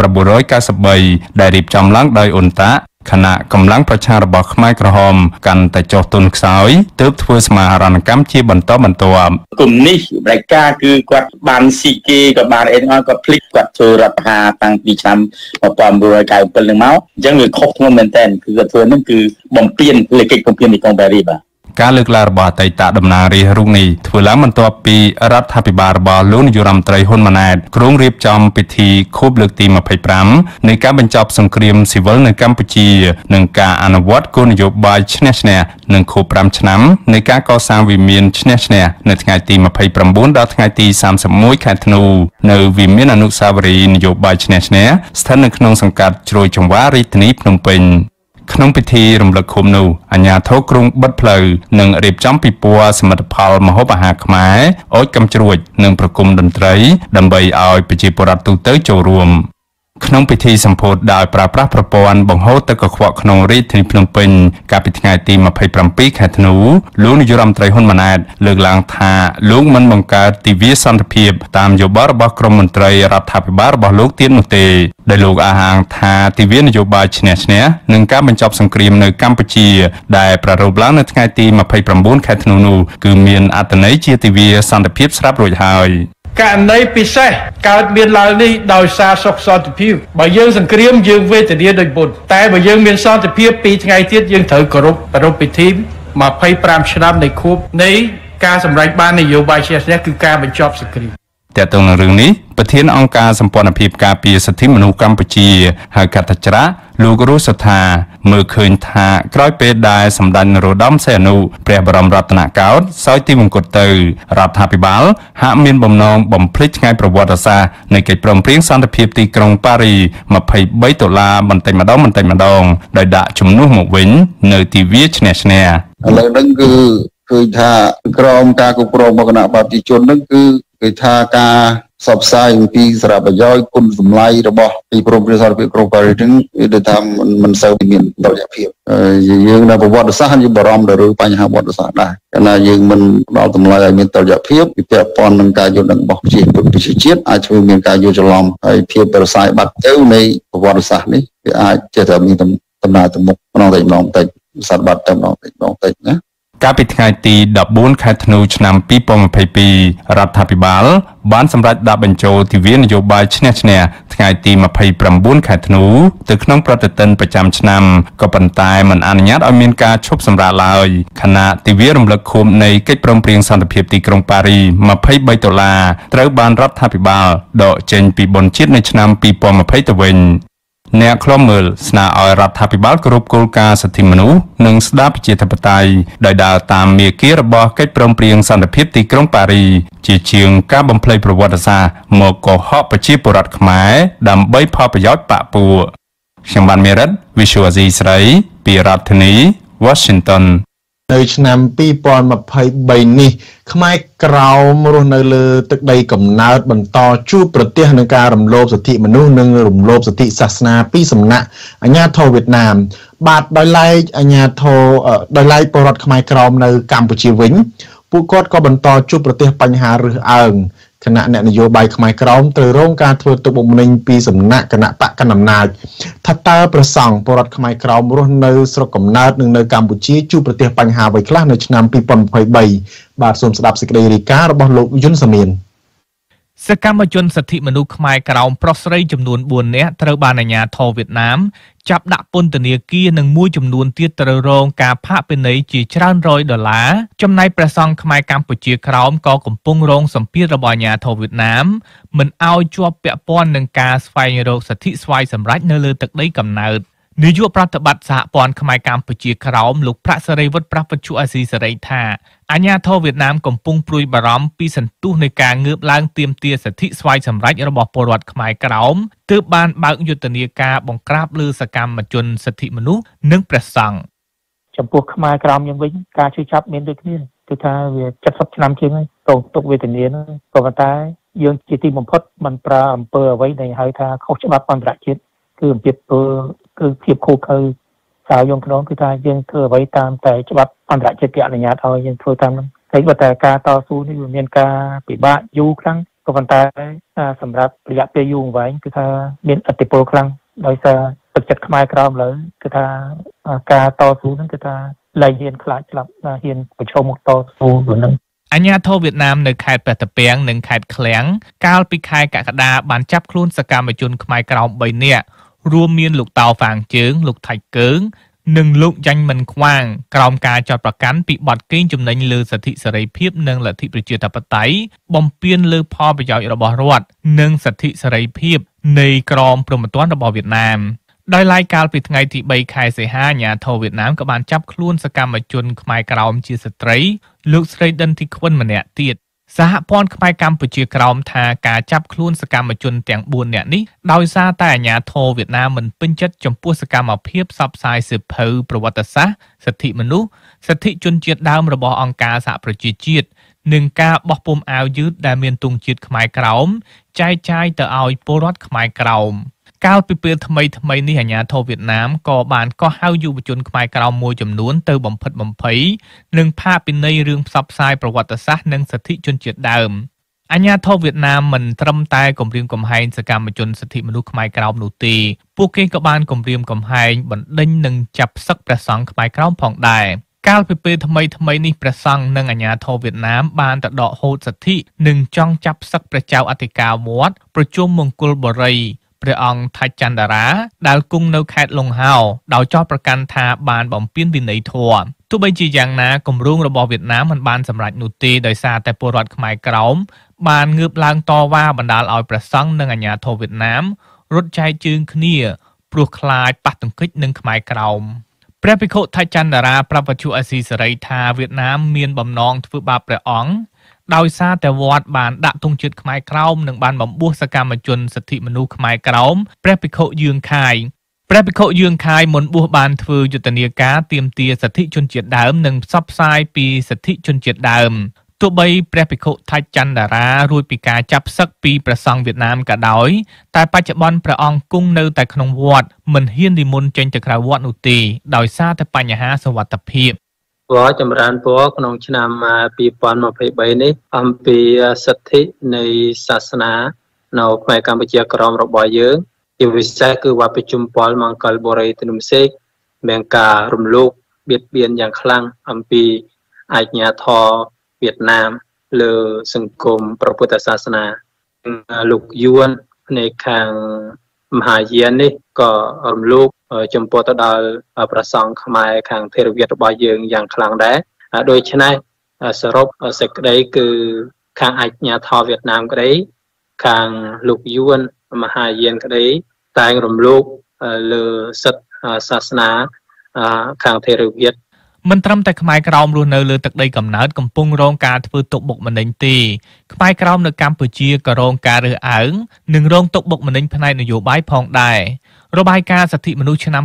1993ដែលរៀបចំឡើងដោយអ៊ុនតាខណៈកម្លាំងប្រជារបស់ខ្មែរក្រហមកាន់តែចុះទុនខ្សោយទើបធ្វើសមាហរណកម្មជាបន្តបន្ទាប់គុំនេះបដិការគឺគាត់បានស៊ីគេក៏បានអីទាំងអស់គាត់ភ្លេចគាត់ចូលរដ្ឋប្រហារតាំងពីឆ្នាំ1997នឹងមកអញ្ចឹងវាខុសធ្ងន់មែនតើគឺគាត់ធ្វើហ្នឹងគឺបំពេញលេខកិច្ចបំពេញទីក្រុងប៉ារីសបាទការលើកឡើងរបស់អតីតតំណាងរាស្ត្ររូបនេះធ្វើឡើងបន្ទាប់ពីរដ្ឋាភិបាលរបស់លោកនាយករដ្ឋមន្ត្រីហ៊ុនម៉ាណែតក្រុងរៀបចំពិធីខួបលើកទី25នៃការបញ្ចប់សង្គ្រាមស៊ីវិលនៅកម្ពុជានិងការអនុវត្តគោលនយោបាយឈ្នះឈ្នះនិងខួប5ឆ្នាំនៃការកសាងវិមានឈ្នះឈ្នះនៅថ្ងៃទី29ដល់ថ្ងៃទី31ខែធ្នូនៅវិមានអនុស្សាវរីយ៍នយោបាយឈ្នះឈ្នះស្ថិតនៅក្នុងសង្កាត់ជ្រោយចង្វាររាជធានីភ្នំពេញក្នុងពិធីរំលឹកខួបនោះអាជ្ញាធរក្រុងបិទផ្លូវនិងរៀបចំពិព័រណ៍សមិទ្ធផលម្ហូបអាហារខ្មែរអូចកំជ្រួចនិងប្រគំតន្ត្រីដើម្បីឲ្យប្រជាពលរដ្ឋទូទៅចូលរួមក្នុងពិធីសម្ពោធដោយប្រើប្រាស់ប្រព័ន្ធបង្ហូរទឹកកខ្វក់ក្នុងរាជធានីភ្នំពេញកាលពីថ្ងៃទី27ខែធ្នូលោកនាយករដ្ឋមន្ត្រីហ៊ុនម៉ាណែតលើកឡើងថាលោកមិនបង្កើតទិវាសន្តិភាពតាមយោបល់របស់ក្រុមមន្ត្រីរដ្ឋាភិបាលរបស់លោកទៀតនោះទេដែលលោកអះអាងថាទិវានយោបាយឈ្នះឈ្នះនឹងការបញ្ចប់សង្គ្រាមនៅកម្ពុជាដែលប្រារព្ធឡើងនៅថ្ងៃទី29ខែធ្នូនោះគឺមានអត្ថន័យជាទិវាសន្តិភាពស្រាប់រួចហើយករណីពិសេសកើតមានឡើងនេះដោយសារសុខសន្តិភាពបើយើងសង្គ្រាមយើងវេទនាដោយពុតតែបើយើងមានសន្តិភាព2ថ្ងៃទៀតយើងត្រូវគោរពប្រារព្ធពិធី25ឆ្នាំនៃខួបនៃការសម្រេចបាននយោបាយឈ្នះឈ្នះគឺការបញ្ចប់សង្គ្រាមទាក់ទងនឹងរឿងនេះប្រធានអង្គការសម្ព័ន្ធភាពការពារសិទ្ធិមនុស្សកម្ពុជាហៅកាត់ច្រាលោករស់សថាមើលឃើញថាក្រោយពេលដែលសម្ដេចនរោត្តមសីហនុព្រះបរមរតនកោដ្ឋសោយទីមង្គតទៅរដ្ឋាភិបាលហាក់មានបំណងបំភ្លេចថ្ងៃប្រវត្តិសាស្ត្រនៃកិច្ចព្រមព្រៀងសន្តិភាពទីក្រុងប៉ារី$23បន្តិចម្ដងដោយដាក់ជំនួសមកវិញនៅទិវាឈ្នះឈ្នះឥឡូវហ្នឹងគឺឃើញថាក្រមការគ្រប់គ្រងរបស់គណៈបព្វជិជនហ្នឹងគឺគេថាការសបផ្សាយអំពីសារៈប្រយោជន៍គុណសម្លៃរបស់ពីព្រមព្រៀងសន្តិភាពក្រុងប៉ារីសហ្នឹងវាដូចថាមិនសូវមានតុល្យភាពយើងនៅប្រវត្តិសាស្ត្រយើងបារម្ភទៅលើបញ្ហាប្រវត្តិសាស្ត្រដែរកាលណាយើងមិនផ្ដល់តម្លៃឲ្យមានតុល្យភាពវាពាក់ព័ន្ធនឹងការយល់ដឹងរបស់ប្រជាជាតិអាចធ្វើមានការយល់ច្រឡំហើយភាពប្រសើរបាត់ទៅនៃប្រវត្តិសាស្ត្រនេះវាអាចចេះតែមានដំណើរទៅមុខម្ដងតិចសាត់បាត់ទៅម្ដងតិចណាកាលពីថ្ងៃទី14ខែធ្នូឆ្នាំ2022រដ្ឋាភិបាលបានសម្រេចដាក់បញ្ចូលទិវានយោបាយឈ្នះថ្ងៃទី29ខែធ្នូទៅក្នុងប្រតិទិនប្រចាំឆ្នាំក៏ប៉ុន្តែមិនអនុញ្ញាតឲ្យមានការឈប់សម្រាកឡើយខណៈទិវារំលឹកខួបនៃកិច្ចព្រមព្រៀងសន្តិភាពទីក្រុងប៉ារី$23ត្រូវបានរដ្ឋាភិបាលដកចេញពីបុណ្យជាតិនៅឆ្នាំ2020ទៅវិញអ្នកខ្លំមើលស្នើឲ្យរដ្ឋាភិបាលគោរពគោលការណ៍សិទ្ធិមនុស្សនិងស្ដារប្រជាធិបតេយ្យដោយដើរតាមមាគ៌ារបស់កិច្ចព្រមព្រៀងសន្តិភាពទីក្រុងប៉ារីជាជាងការបំភ្លៃប្រវត្តិសាស្ត្រមកកុហកប្រជាពលរដ្ឋខ្មែរដើម្បីផលប្រយោជន៍បកពួកខ្ញុំបានមេរិត Visual Asia ស្រីពីរដ្ឋធានី Washington នៅឆ្នាំ2023នេះខ្មែរក្រោមរស់នៅលើទឹកដីកំណើតបន្តជួបប្រទះនឹងការរំលោភសិទ្ធិមនុស្សនិងរំលោភសិទ្ធិសាសនាពីសំណាក់អាជ្ញាធរវៀតណាមបាទដោយឡែកអាជ្ញាធរដោយឡែកពលរដ្ឋខ្មែរក្រោមនៅកម្ពុជាវិញពួកគាត់ក៏បន្តជួបប្រទះបញ្ហារើសអើងគណៈអ្នកនយោបាយខ្មែរក្រោមត្រូវរងការធ្វើទុកបុកម្នេញពីសំណាក់គណៈបកកណ្ដាលអំណាចថាតើប្រសង់ពលរដ្ឋខ្មែរក្រោមរស់នៅស្រុកកំណើតនិងនៅកម្ពុជាជួបប្រទះបញ្ហាអ្វីខ្លះនៅឆ្នាំ2023បាទសូមស្ដាប់សេចក្តីរាយការណ៍របស់លោកយុនសាមៀនសកម្មជនសិទ្ធិមនុស្សខ្មែរក្រោមប្រុសស្រីចំនួន4នាក់ត្រូវបានអាជ្ញាធរវៀតណាមចាប់ដាក់ពន្ធនាគារនិងមួយចំនួនទៀតត្រូវរងការផាកពិន័យជាច្រើនរយ$ចំណែកព្រះសង្ឃខ្មែរកម្ពុជាក្រោមក៏កំពុងរងសម្ពាធរបស់អាជ្ញាធរវៀតណាមមិនឲ្យជាប់ពាក់ព័ន្ធនឹងការស្វែងរកសិទ្ធិស្វ័យសម្រេចនៅលើទឹកដីកំណើតនាយកប្រតិបត្តិសហព័ន្ធខ្មែរកម្ពុជាក្រោមលោកប្រាក់សេរីវុឌ្ឍប្រាប់វិទ្យុអាស៊ីសេរីថាអាជ្ញាធរវៀតណាមកំពុងព្រួយបារម្ភពីសន្ទុះនៃការងើបឡើងទាមទារសិទ្ធិស្វ័យសម្រេចរបស់ពលរដ្ឋខ្មែរក្រោមទើបបានបើកយុទ្ធនាការបង្ក្រាបលើសកម្មជនសិទ្ធិមនុស្សនិងព្រះសង្ឃចំពោះខ្មែរក្រោមយើងវិញការជួយចាប់មានដូចគ្នាគឺថាវា70ឆ្នាំជាងហើយតោងទុកវេទនាហ្នឹងក៏ប៉ុន្តែយើងជាទីបំផុតមិនប្រើអំពើអ្វីដែលហៅថាខុសច្បាប់អន្តរជាតិគឺអំពីគឺភាពខុសខើសារយងក្នុងគឺថាយើងធ្វើអ្វីតាមតែច្បាប់អន្តរជាតិគេអនុញ្ញាតឲ្យយើងធ្វើតាមនោះតែបើតែការតស៊ូនេះវាមានការពិបាកយូរខ្លាំងក៏ប៉ុន្តែសម្រាប់រយៈពេលយូរអង្វែងគឺថាមានឥទ្ធិពលខ្លាំងដោយសារទឹកចិត្តខ្មែរក្រោមលើគឺថាការតស៊ូហ្នឹងគឺថាលែងហ៊ានខ្លាចស្លាប់ហ៊ានប្រឈមមុខតស៊ូហ្នឹងអាជ្ញាធរវៀតណាមនៅខេត្តព្រះតាពាំងនិងខេត្តឃ្លាំងកាលពីខែកក្កដាបានចាប់ខ្លួនសកម្មជនខ្មែរក្រោម3នាក់រួមមានលោកតោហ្វាងជើងលោកថៃកើងនិងលោកយ៉ាញ់មិនខ្វាងក្រោមការចោទប្រកាន់ពីបទកេងចំណេញលើសិទ្ធិសេរីភាពនិងលទ្ធិប្រជាធិបតេយ្យបំពានលើផលប្រយោជន៍របស់រដ្ឋនិងសិទ្ធិសេរីភាពនៃក្រមព្រហ្មទណ្ឌរបស់វៀតណាមដោយឡែកកាលពីថ្ងៃទី3ខែសីហាអាជ្ញាធរវៀតណាមក៏បានចាប់ខ្លួនសកម្មជនខ្មែរក្រោមជាស្ត្រីលោកស្រីដិនធីខ្វិនម្នាក់ទៀតសហព័ន្ធខ្មែរកម្ពុជាក្រោមថាការចាប់ខ្លួនសកម្មជនទាំង4នាក់នេះដោយសារតែអាជ្ញាធរវៀតណាមមិនពេញចិត្តចំពោះសកម្មភាពផ្សព្វផ្សាយសៀវភៅប្រវត្តិសាស្ត្រសិទ្ធិមនុស្សសិទ្ធិជនជាតិដើមរបស់អង្គការសហប្រជាជាតិនិងការបោះពុម្ពអាវយឺតដែលមានទង់ជាតិខ្មែរក្រោមចែកចាយទៅឲ្យពលរដ្ឋខ្មែរក្រោមកាលពីពេលថ្មីនេះអាជ្ញាធរវៀតណាមក៏បានកោះហៅយុវជនខ្មែរក្រោមមួយចំនួនទៅបំផិតបំភ័យនិងផាកពិន័យរឿងផ្សព្វផ្សាយប្រវត្តិសាស្ត្រនិងសិទ្ធិជនជាតិដើមអាជ្ញាធរវៀតណាមមិនត្រឹមតែគំរាមកំហែងសកម្មជនសិទ្ធិមនុស្សខ្មែរក្រោមនោះទេពួកគេក៏បានគំរាមកំហែងបណ្ដេញនិងចាប់សឹកព្រះសង្ឃខ្មែរក្រោមផងដែរកាលពីពេលថ្មីនេះព្រះសង្ឃនិងអាជ្ញាធរវៀតណាមបានទៅដកហូតសិទ្ធិនិងចង់ចាប់សឹកព្រះចៅអធិការវត្តប្រជុំមង្គលបុរីព្រះអង្គថៃចន្ទរាដែលគង់នៅខេត្តលង្ហោដោយចោទប្រកាន់ថាបានបំពានវិន័យធម៌ទោះបីជាយ៉ាងណាគម្រោងរបស់វៀតណាមមិនបានសម្រេចនោះទេដោយសារតែពលរដ្ឋខ្មែរក្រោមបានងើបឡើងតវ៉ាបណ្ដាលឲ្យព្រះសង្ឃនិងអាជ្ញាធរវៀតណាមរត់ចែកជើងគ្នាព្រោះខ្លាចប៉ះទង្គិចនឹងខ្មែរក្រោមព្រះភិក្ខុថៃចន្ទរាប្រាប់វិទ្យុអាស៊ីសេរីថាវៀតណាមមានបំណងធ្វើបាបព្រះអង្គដោយសារតែវត្តបានដាក់ទង់ជាតិខ្មែរក្រោមនិងបានបំពោះសកម្មជនសិទ្ធិមនុស្សខ្មែរក្រោមព្រះភិក្ខុយឿងខាយមុនបួសបានធ្វើយុទ្ធនាការទាមទារសិទ្ធិជនជាតិដើមនិងផ្សព្វផ្សាយពីសិទ្ធិជនជាតិដើមទោះបីព្រះភិក្ខុថៃចន្ទរារួចពីការចាប់សឹកពីព្រះសង្ឃវៀតណាមក៏ដោយតែបច្ចុប្បន្នព្រះអង្គគង់នៅតែក្នុងវត្តមិនហ៊ាននិមន្តចេញទៅក្រៅវត្តនោះទេដោយសារតែបញ្ហាសុវត្ថិភាពវត្តចម្រើនពរក្នុងឆ្នាំ2023នេះអំពីសិទ្ធិនៃសាសនានៅខ្មែរកម្ពុជាក្រមរបស់យើងជាពិសេសគឺវត្តប្រជុំពលមង្គលបុរីទនុមសេកមានការរំលោភបៀតបៀនយ៉ាងខ្លាំងអំពីអាជ្ញាធរវៀតណាមលើសង្គមព្រះពុទ្ធសាសនាលោកយួននៃខាងមហាយាននេះក៏រំលោភចំពោះទៅដល់ព្រះសង្ឃខ្មែរខាងថេរវាទរបស់យើងយ៉ាងខ្លាំងដែរដូច្នេះសរុបសេចក្តីគឺខាងអាជ្ញាធរវៀតណាមក្តីខាងលោកយួនមហាយានក្តីតែងរំលោភលើសិទ្ធិសាសនាខាងថេរវាទមិនត្រឹមតែខ្មែរក្រោមរស់នៅលើទឹកដីកំណើតកំពុងរងការធ្វើទុកបុកម្នេញទេខ្មែរក្រោមនៅកម្ពុជាក៏រងការរើសអើងនិងរងទុកបុកម្នេញផ្នែកនយោបាយផងដែររបាយការណ៍សិទ្ធិមនុស្សឆ្នាំ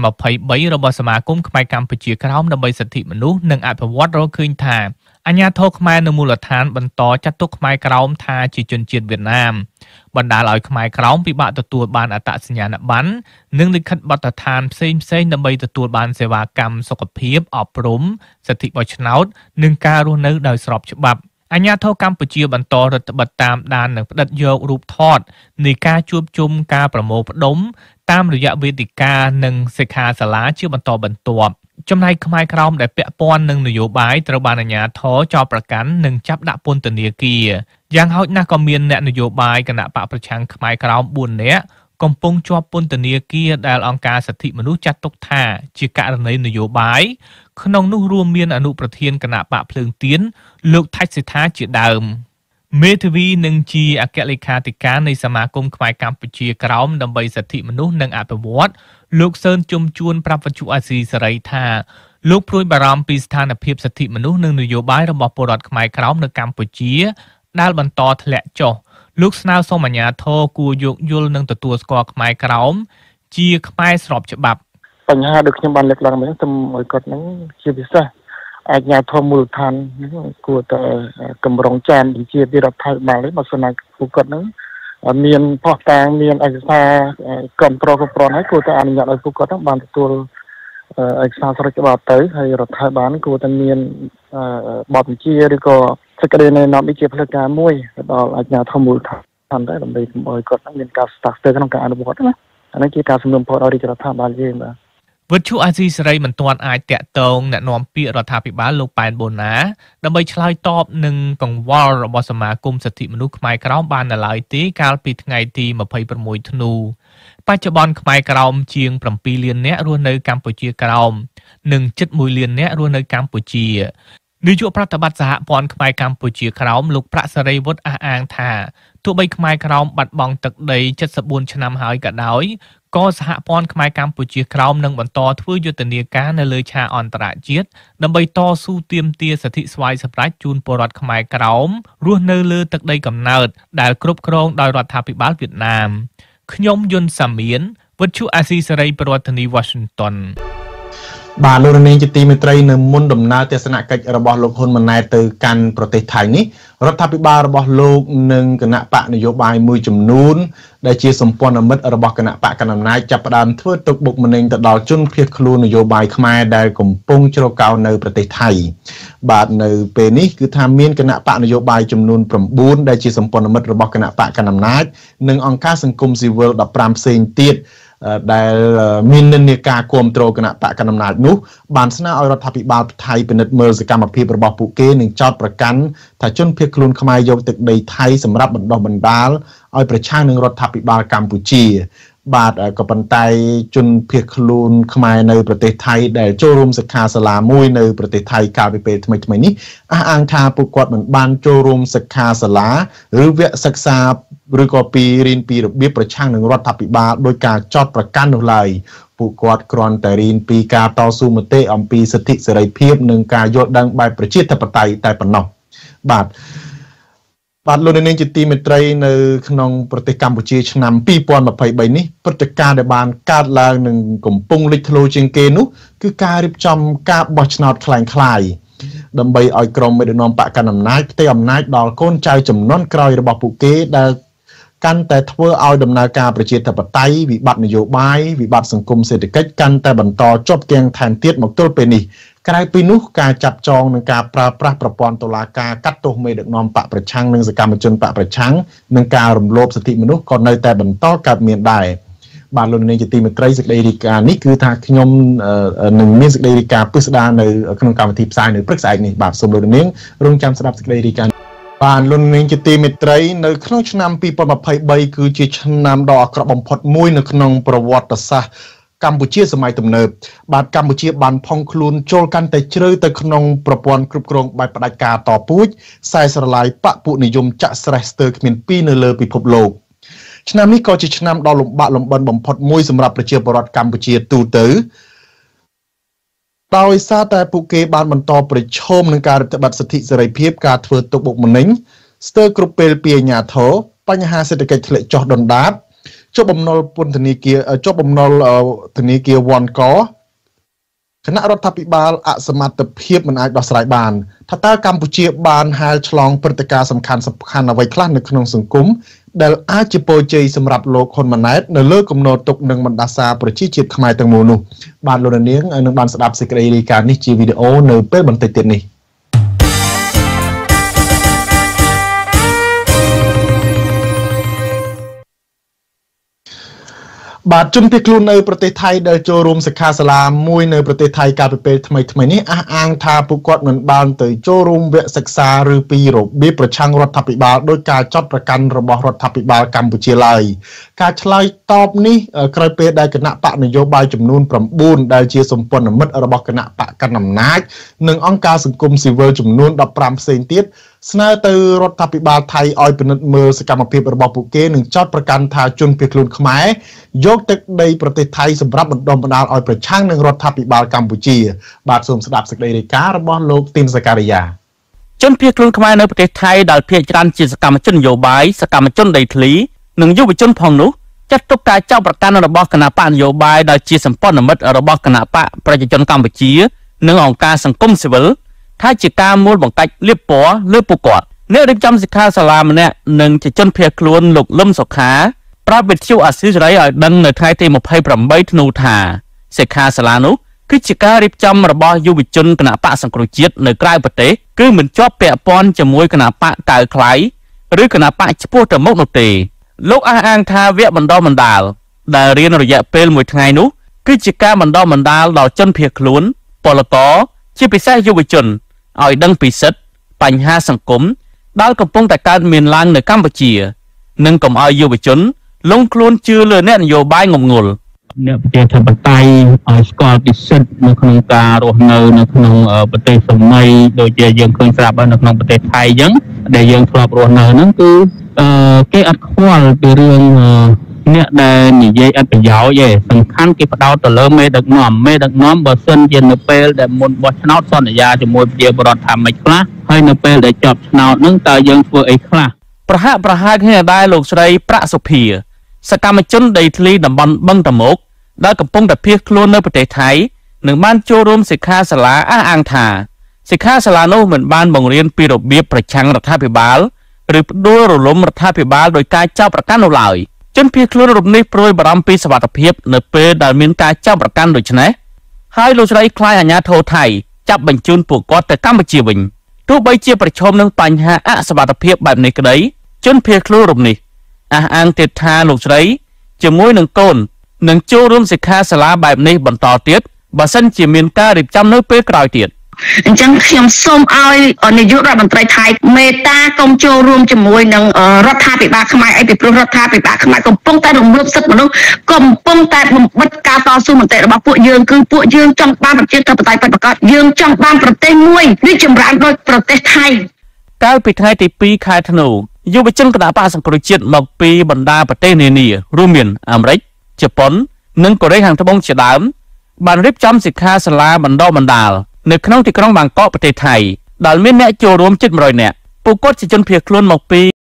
2023របស់សមាគមខ្មែរកម្ពុជាក្រោមដើម្បីសិទ្ធិមនុស្សនិងអភិវឌ្ឍរកឃើញថាអាជ្ញាធរខ្មែរនៅមូលដ្ឋានបន្តចាត់ទុកខ្មែរក្រោមថាជាជនជាតិវៀតណាមបណ្ដាលឲ្យខ្មែរក្រោមពិបាកទទួលបានអត្តសញ្ញាណប័ណ្ណនិងលិខិតបទដ្ឋានផ្សេងៗដើម្បីទទួលបានសេវាកម្មសុខភាពអប់រំសិទ្ធិបោះឆ្នោតនិងការរស់នៅដោយស្របច្បាប់អាជ្ញាធរកម្ពុជាបន្តរដ្ឋបတ်តាមដាននិងផ្តិតយករូបថតនៃការជួបជុំការប្រមូលផ្ដុំតាមរយៈវេទិកានិងសិក្ខាសាលាជាបន្តបន្ទាប់ចំណែកខ្មែរក្រោមដែលពាក់ព័ន្ធនឹងនយោបាយត្រូវបានអាជ្ញាធរចោទប្រកាន់និងចាប់ដាក់ពន្ធនាគារយ៉ាងហោចណាស់ក៏មានអ្នកនយោបាយគណៈបកប្រឆាំងខ្មែរក្រោម4នាក់កំពុងជាប់ពន្ធនាគារដែលអង្គការសិទ្ធិមនុស្សចាត់ទុកថាជាករណីនយោបាយក្នុងនោះរួមមានអនុប្រធានគណៈបកភ្លើងទៀនលោកថៃសិដ្ឋាជាដើមមេធាវីនិងជាអគ្គលេខាធិការនៃសមាគមខ្មែរកម្ពុជាក្រោមដើម្បីសិទ្ធិមនុស្សនិងអភិវឌ្ឍលោកសឿនជុំជួនប្រាប់វិទ្យុអាស៊ីសេរីថាលោកព្រួយបារម្ភពីស្ថានភាពសិទ្ធិមនុស្សនិងនយោបាយរបស់ពលរដ្ឋខ្មែរក្រោមនៅកម្ពុជាដែលបន្តធ្លាក់ចុះលោកស្នើសុំអាជ្ញាធរគួរយោគយល់និងទទួលស្គាល់ខ្មែរក្រោមជាខ្មែរស្របច្បាប់បញ្ហាដូចខ្ញុំបានលើកឡើងហ្នឹងសូមឲ្យគាត់ហ្នឹងជាពិសេសអាជ្ញាធរមូលដ្ឋានហ្នឹងគួរតែកម្រងចានជាពីរដ្ឋាភិបាលនេះបើសិនណាពួកគាត់ហ្នឹងមានផុសតាងមានឯកសារគ្រប់គ្រងហើយគួរតែអនុញ្ញាតឲ្យពួកគាត់ហ្នឹងបានទទួលឯកសារស្របច្បាប់ទៅហើយរដ្ឋាភិបាលគួរតែមានបទបញ្ជាឬក៏សេចក្តីណែនាំវិជាផ្លូវការមួយដល់អាជ្ញាធរមូលដ្ឋានដែរដើម្បីកុំឲ្យគាត់មានការស្ទាក់ស្ទើរក្នុងការអនុវត្តណាអានេះជាការសំណូមពរដល់រាជរដ្ឋាភិបាលយើងបាទវិទ្យុអាស៊ីសេរីមិនទាន់អាចតាក់ទងអ្នកនាំពាក្យរដ្ឋាភិបាលលោកប៉ែនបូណាដើម្បីឆ្លើយតបនឹងកង្វល់របស់សមាគមសិទ្ធិមនុស្សខ្មែរក្រោមបាននៅឡើយទេកាលពីថ្ងៃទី26ធ្នូបច្ចុប្បន្នខ្មែរក្រោមជាង7លាននាក់រស់នៅកម្ពុជាក្រោមនិងជិត1លាននាក់រស់នៅកម្ពុជានាយកប្រតិបត្តិសហព័ន្ធខ្មែរកម្ពុជាក្រោមលោកប្រាក់សេរីវុឌ្ឍអះអាងថាទោះបីខ្មែរក្រោមបាត់បង់ទឹកដី74ឆ្នាំហើយក៏ដោយក៏សហព័ន្ធខ្មែរកម្ពុជាក្រោមនឹងបន្តធ្វើយុទ្ធនាការនៅលើឆាកអន្តរជាតិដើម្បីតស៊ូទាមទារសិទ្ធិស្វ័យសម្រេចជូនពលរដ្ឋខ្មែរក្រោមរស់នៅលើទឹកដីកំណើតដែលគ្រប់គ្រងដោយរដ្ឋាភិបាលវៀតណាមខ្ញុំយុនសាមៀនវិទ្យុអាស៊ីសេរីប្រធានាធិបតី Washington បាទលោកនាងជាទីមេត្រីនៅមុនដំណើរទស្សនកិច្ចរបស់លោកហ៊ុនម៉ាណែតទៅកាន់ប្រទេសថៃនេះរដ្ឋាភិបាលរបស់លោកនិងគណៈបកនយោបាយមួយចំនួនដែលជាសម្ព័ន្ធមិត្តរបស់គណៈបកកណ្ដាលអំណាចចាប់ផ្ដើមធ្វើទុកបុកម្នេញទៅដល់ជនភៀសខ្លួននយោបាយខ្មែរដែលកំពុងជ្រកកោននៅប្រទេសថៃបាទនៅពេលនេះគឺថាមានគណៈបកនយោបាយចំនួន9ដែលជាសម្ព័ន្ធមិត្តរបស់គណៈបកកណ្ដាលអំណាចនិងអង្គការសង្គមស៊ីវិល15ផ្សេងទៀតដែលមាននិន្នាការគ្រប់គ្រងគណៈបកកណ្ដាលអំណាចនោះបានស្នើឲ្យរដ្ឋាភិបាលថៃពិនិត្យមើលសកម្មភាពរបស់ពួកគេនិងចោទប្រកាន់ថាជនភៀសខ្លួនខ្មែរយកទឹកដីថៃសម្រាប់បណ្ដោះបណ្ដាលឲ្យប្រឆាំងនឹងរដ្ឋាភិបាលកម្ពុជាបាទក៏ប៉ុន្តែជនភៀសខ្លួនខ្មែរនៅប្រទេសថៃដែលចូលរួមសិក្ខាសាលាមួយនៅប្រទេសថៃកាលពីពេលថ្មីៗនេះអះអាងថាពួកគាត់មិនបានចូលរួមសិក្ខាសាលាឬវគ្គសិក្សាឬក៏រៀនពីរបៀបប្រឆាំងនឹងរដ្ឋាភិបាលដោយការចោទប្រកាន់នោះឡើយពួកគាត់គ្រាន់តែរៀនពីការតស៊ូមតិអំពីសិទ្ធិសេរីភាពនិងការយល់ដឹងបែបប្រជាធិបតេយ្យតែប៉ុណ្ណោះបាទលោកនាងជាទីមេត្រីនៅក្នុងប្រទេសកម្ពុជាឆ្នាំ2023នេះព្រឹត្តិការណ៍ដែលបានកើតឡើងនឹងកំពុងលេចធ្លោជាងគេនោះគឺការរៀបចំការបោះឆ្នោតคล้ายៗដើម្បីឲ្យក្រុមមេដឹកនាំបកកណ្ដាលអំណាចផ្ទេរអំណាចដល់កូនចៅចំនួនក្រោយរបស់ពួកគេដែលកាន់តែធ្វើឲ្យដំណើរការប្រជាធិបតេយ្យវិបត្តិនយោបាយវិបត្តិសង្គមសេដ្ឋកិច្ចកាន់តែបន្តជាប់គាំងថែមទៀតមកទល់ពេលនេះក្រៅពីនោះការចាប់ចងនឹងការប្រើប្រាស់ប្រព័ន្ធតុលាការកាត់ទោសមេដឹកនាំបកប្រឆាំងនិងសកម្មជនបកប្រឆាំងនិងការរំលោភសិទ្ធិមនុស្សក៏នៅតែបន្តកើតមានដែរបាទលោកនាងជាទីមេត្រីសេចក្តីរាយការណ៍នេះគឺថាខ្ញុំនឹងមានសេចក្តីរាយការណ៍ពិស្ដារនៅក្នុងកម្មវិធីផ្សាយនៅព្រឹកស្អែកនេះបាទសូមលោកនាងរងចាំស្ដាប់សេចក្តីរាយការណ៍បាទលោកនាងជាទីមេត្រីនៅក្នុងឆ្នាំ2023គឺជាឆ្នាំដ៏អាក្រក់បំផុតមួយនៅក្នុងប្រវត្តិសាស្ត្រកម្ពុជាសម័យទំនើបបាទកម្ពុជាបានផុងខ្លួនចូលកាន់តែជ្រៅទៅក្នុងប្រព័ន្ធគ្រប់គ្រងបែបផ្ដាច់ការតពូជខ្សែស្រឡាយបកពួកនិយមចាក់ស្រេះស្ទើរគ្មានពីរនៅលើពិភពលោកឆ្នាំនេះក៏ជាឆ្នាំដ៏លំបាកលំបិនបំផុតមួយសម្រាប់ប្រជាពលរដ្ឋកម្ពុជាទូទៅដោយសារតែពួកគេបានបន្តប្រឈមនឹងការរឹតបន្តឹងសិទ្ធិសេរីភាពការធ្វើទុកបុកម្នេញស្ទើរគ្រប់ពេលពីអាជ្ញាធរបញ្ហាសេដ្ឋកិច្ចធ្លាក់ចុះដុនដាបជាប់បំណុលពន្ធនាគារជាប់បំណុលធនាគារវ៉ាន់កគណៈរដ្ឋាភិបាលអសមត្ថភាពមិនអាចដោះស្រាយបានថាតើកម្ពុជាបានហាលឆ្លងព្រឹត្តិការណ៍សំខាន់អ្វីខ្លះនៅក្នុងសង្គមដែលអាចជាពរជ័យសម្រាប់លោកហ៊ុនម៉ាណែតនៅលើគំនរទុកនឹងបណ្ដាសាប្រជាជាតិខ្មែរទាំងមូលនោះបាទលោកនាងនឹងបានស្ដាប់សេចក្តីរាយការណ៍នេះជាវីដេអូនៅពេលបន្តិចទៀតនេះបាទជំទាវខ្លួននៅប្រទេសថៃដែលចូលរួមសិក្ខាសាលាមួយនៅប្រទេសថៃកាលពីពេលថ្មីនេះអះអាងថាពួកគាត់មិនបានទៅចូលរួមវគ្គសិក្សាឬពីរបៀបប្រឆាំងរដ្ឋាភិបាលដោយការចាត់ប្រកាន់របស់រដ្ឋាភិបាលកម្ពុជាឡើយការឆ្លើយតបនេះក្រោយពេលដែលគណៈបកនយោបាយចំនួន9ដែលជាសម្ព័ន្ធមិត្តរបស់គណៈបកកណ្ដាលអំណាចនិងអង្គការសង្គមស៊ីវិលចំនួន15ផ្សេងទៀតស្នើទៅរដ្ឋាភិបាលថៃឲ្យពិនិត្យមើលសកម្មភាពរបស់ពួកគេនិងចាត់ប្រកាន់ថាជនភៀសខ្លួនខ្មែរយកទឹកដីប្រទេសថៃសម្រាប់បណ្ដុំបណ្ដាលឲ្យប្រឆាំងនឹងរដ្ឋាភិបាលកម្ពុជាបាទសូមស្ដាប់សេចក្តីរាយការណ៍របស់លោកទីនសការីយ៉ាជនភៀសខ្លួនខ្មែរនៅប្រទេសថៃដែលភាគច្រើនជាសកម្មជននយោបាយសកម្មជនដីធ្លីនិងយុវជនផងនោះចាត់ទុកការចោទប្រកាន់របស់គណៈបកនយោបាយដែលជាសម្ព័ន្ធមិត្តរបស់គណៈបកប្រជាជនកម្ពុជានិងអង្គការសង្គមស៊ីវិលថាជាការមូលបង្កាច់លៀបពណ៌លើពួកគាត់អ្នករៀបចំសិក្ខាសាលាម្នាក់និងជាជនភៀសខ្លួនលោកលឹមសុខាប្រាប់វិទ្យុអាស៊ីសេរីឲ្យដឹងនៅថ្ងៃទី28ធ្នូថាសិក្ខាសាលានោះគឺជាការរៀបចំរបស់យុវជនគណៈបកសង្គ្រោះជាតិនៅក្រៅប្រទេសគឺមិនជាប់ពាក់ព័ន្ធជាមួយគណៈបកកៅខ្លៃឬគណៈបកឆ្ពោះទៅមុខនោះទេលោកអះអាងថាវគ្គបណ្ដុះបណ្ដាលដែលរៀនរយៈពេល1ថ្ងៃនោះគឺជាការបណ្ដុះបណ្ដាលដល់ជនភៀសខ្លួនពលករជាពិសេសយុវជនឲ្យដឹងពីសិទ្ធិបញ្ហាសង្គមដែលកំពុងតែកើតមានឡើងនៅកម្ពុជានិងកុំឲ្យយុវជនលងខ្លួនជឿលើអ្នកនយោបាយងងុលអ្នកប្រជាធិបតេយ្យឲ្យស្គាល់ពីសិទ្ធិនៅក្នុងការរស់នៅនៅក្នុងប្រទេសសម័យដូចជាយើងឃើញស្រាប់នៅក្នុងប្រទេសថៃអញ្ចឹងដែលយើងធ្លាប់រស់នៅហ្នឹងគឺគេអត់ខ្វល់ពីរឿងអ្នកដែលនិយាយអត្ថប្រយោជន៍ឯងសំខាន់គេផ្ដោតទៅលើមេដឹកនាំបើសិនជានៅពេលដែលមុនបោះឆ្នោតសន្យាជាមួយប្រជាពលរដ្ឋថាមិនខ្លះហើយនៅពេលដែលចប់ឆ្នោតហ្នឹងតើយើងធ្វើអីខ្លះប្រហាក់គ្នាដែរលោកស្រីប្រាក់សុភាសកម្មជនដីធ្លីតំបន់បឹងតមោកដែលកំពុងតែភៀសខ្លួននៅប្រទេសថៃនឹងបានចូលរួមសិក្ខាសាលាអះអាងថាសិក្ខាសាលានោះមិនបានបង្រៀនពីរបៀបប្រឆាំងរដ្ឋាភិបាលឬផ្ដួលរលំរដ្ឋាភិបាលដោយការចោទប្រកាន់នោះឡើយជនភៀសខ្លួនរូបនេះព្រួយបារម្ភពីសុវត្ថិភាពនៅពេលដែលមានការចោទប្រកាន់ដូចនេះហើយលោកស្រីខ្លាចអាជ្ញាធរថៃចាប់បញ្ជូនពួកគាត់ទៅកម្ពុជាវិញទោះបីជាប្រឈមនឹងបញ្ហាអសុវត្ថិភាពបែបនេះក្តីជនភៀសខ្លួនរូបនេះអះអាងទៀតថាលោកស្រីជាមួយនឹងកូននឹងចូលរួមសិក្ខាសាលាបែបនេះបន្តទៀតបើសិនជាមានការរៀបចំនៅពេលក្រោយទៀតអញ្ចឹងខ្ញុំសូមឲ្យនាយករដ្ឋមន្ត្រីថៃមេត្តាកុំចូលរួមជាមួយនឹងរដ្ឋាភិបាលខ្មែរអីពីព្រោះរដ្ឋាភិបាលខ្មែរកំពុងតែរំលោភសិទ្ធិមនុស្សកំពុងតែបំបិទការតស៊ូមតិរបស់ពួកយើងគឺពួកយើងចង់បានប្រជាធិបតេយ្យពិតប្រាកដយើងចង់បានប្រទេសមួយរីកចម្រើនដូចប្រទេសថៃកាលពីថ្ងៃទី2ខែធ្នូយុវជនគណៈបកសង្គ្រោះជាតិមកពីបណ្ដាប្រទេសនានារួមមានអាមេរិកជប៉ុននិងកូរ៉េខាងត្បូងជាដើមបានរៀបចំសិក្ខាសាលាបណ្ដុះបណ្ដាលនៅក្នុងទីក្រុងបាងកកប្រទេសថៃដែលមានអ្នកចូលរួមជិត100នាក់ពួកគាត់ជាជនភៀសខ្លួនមកពី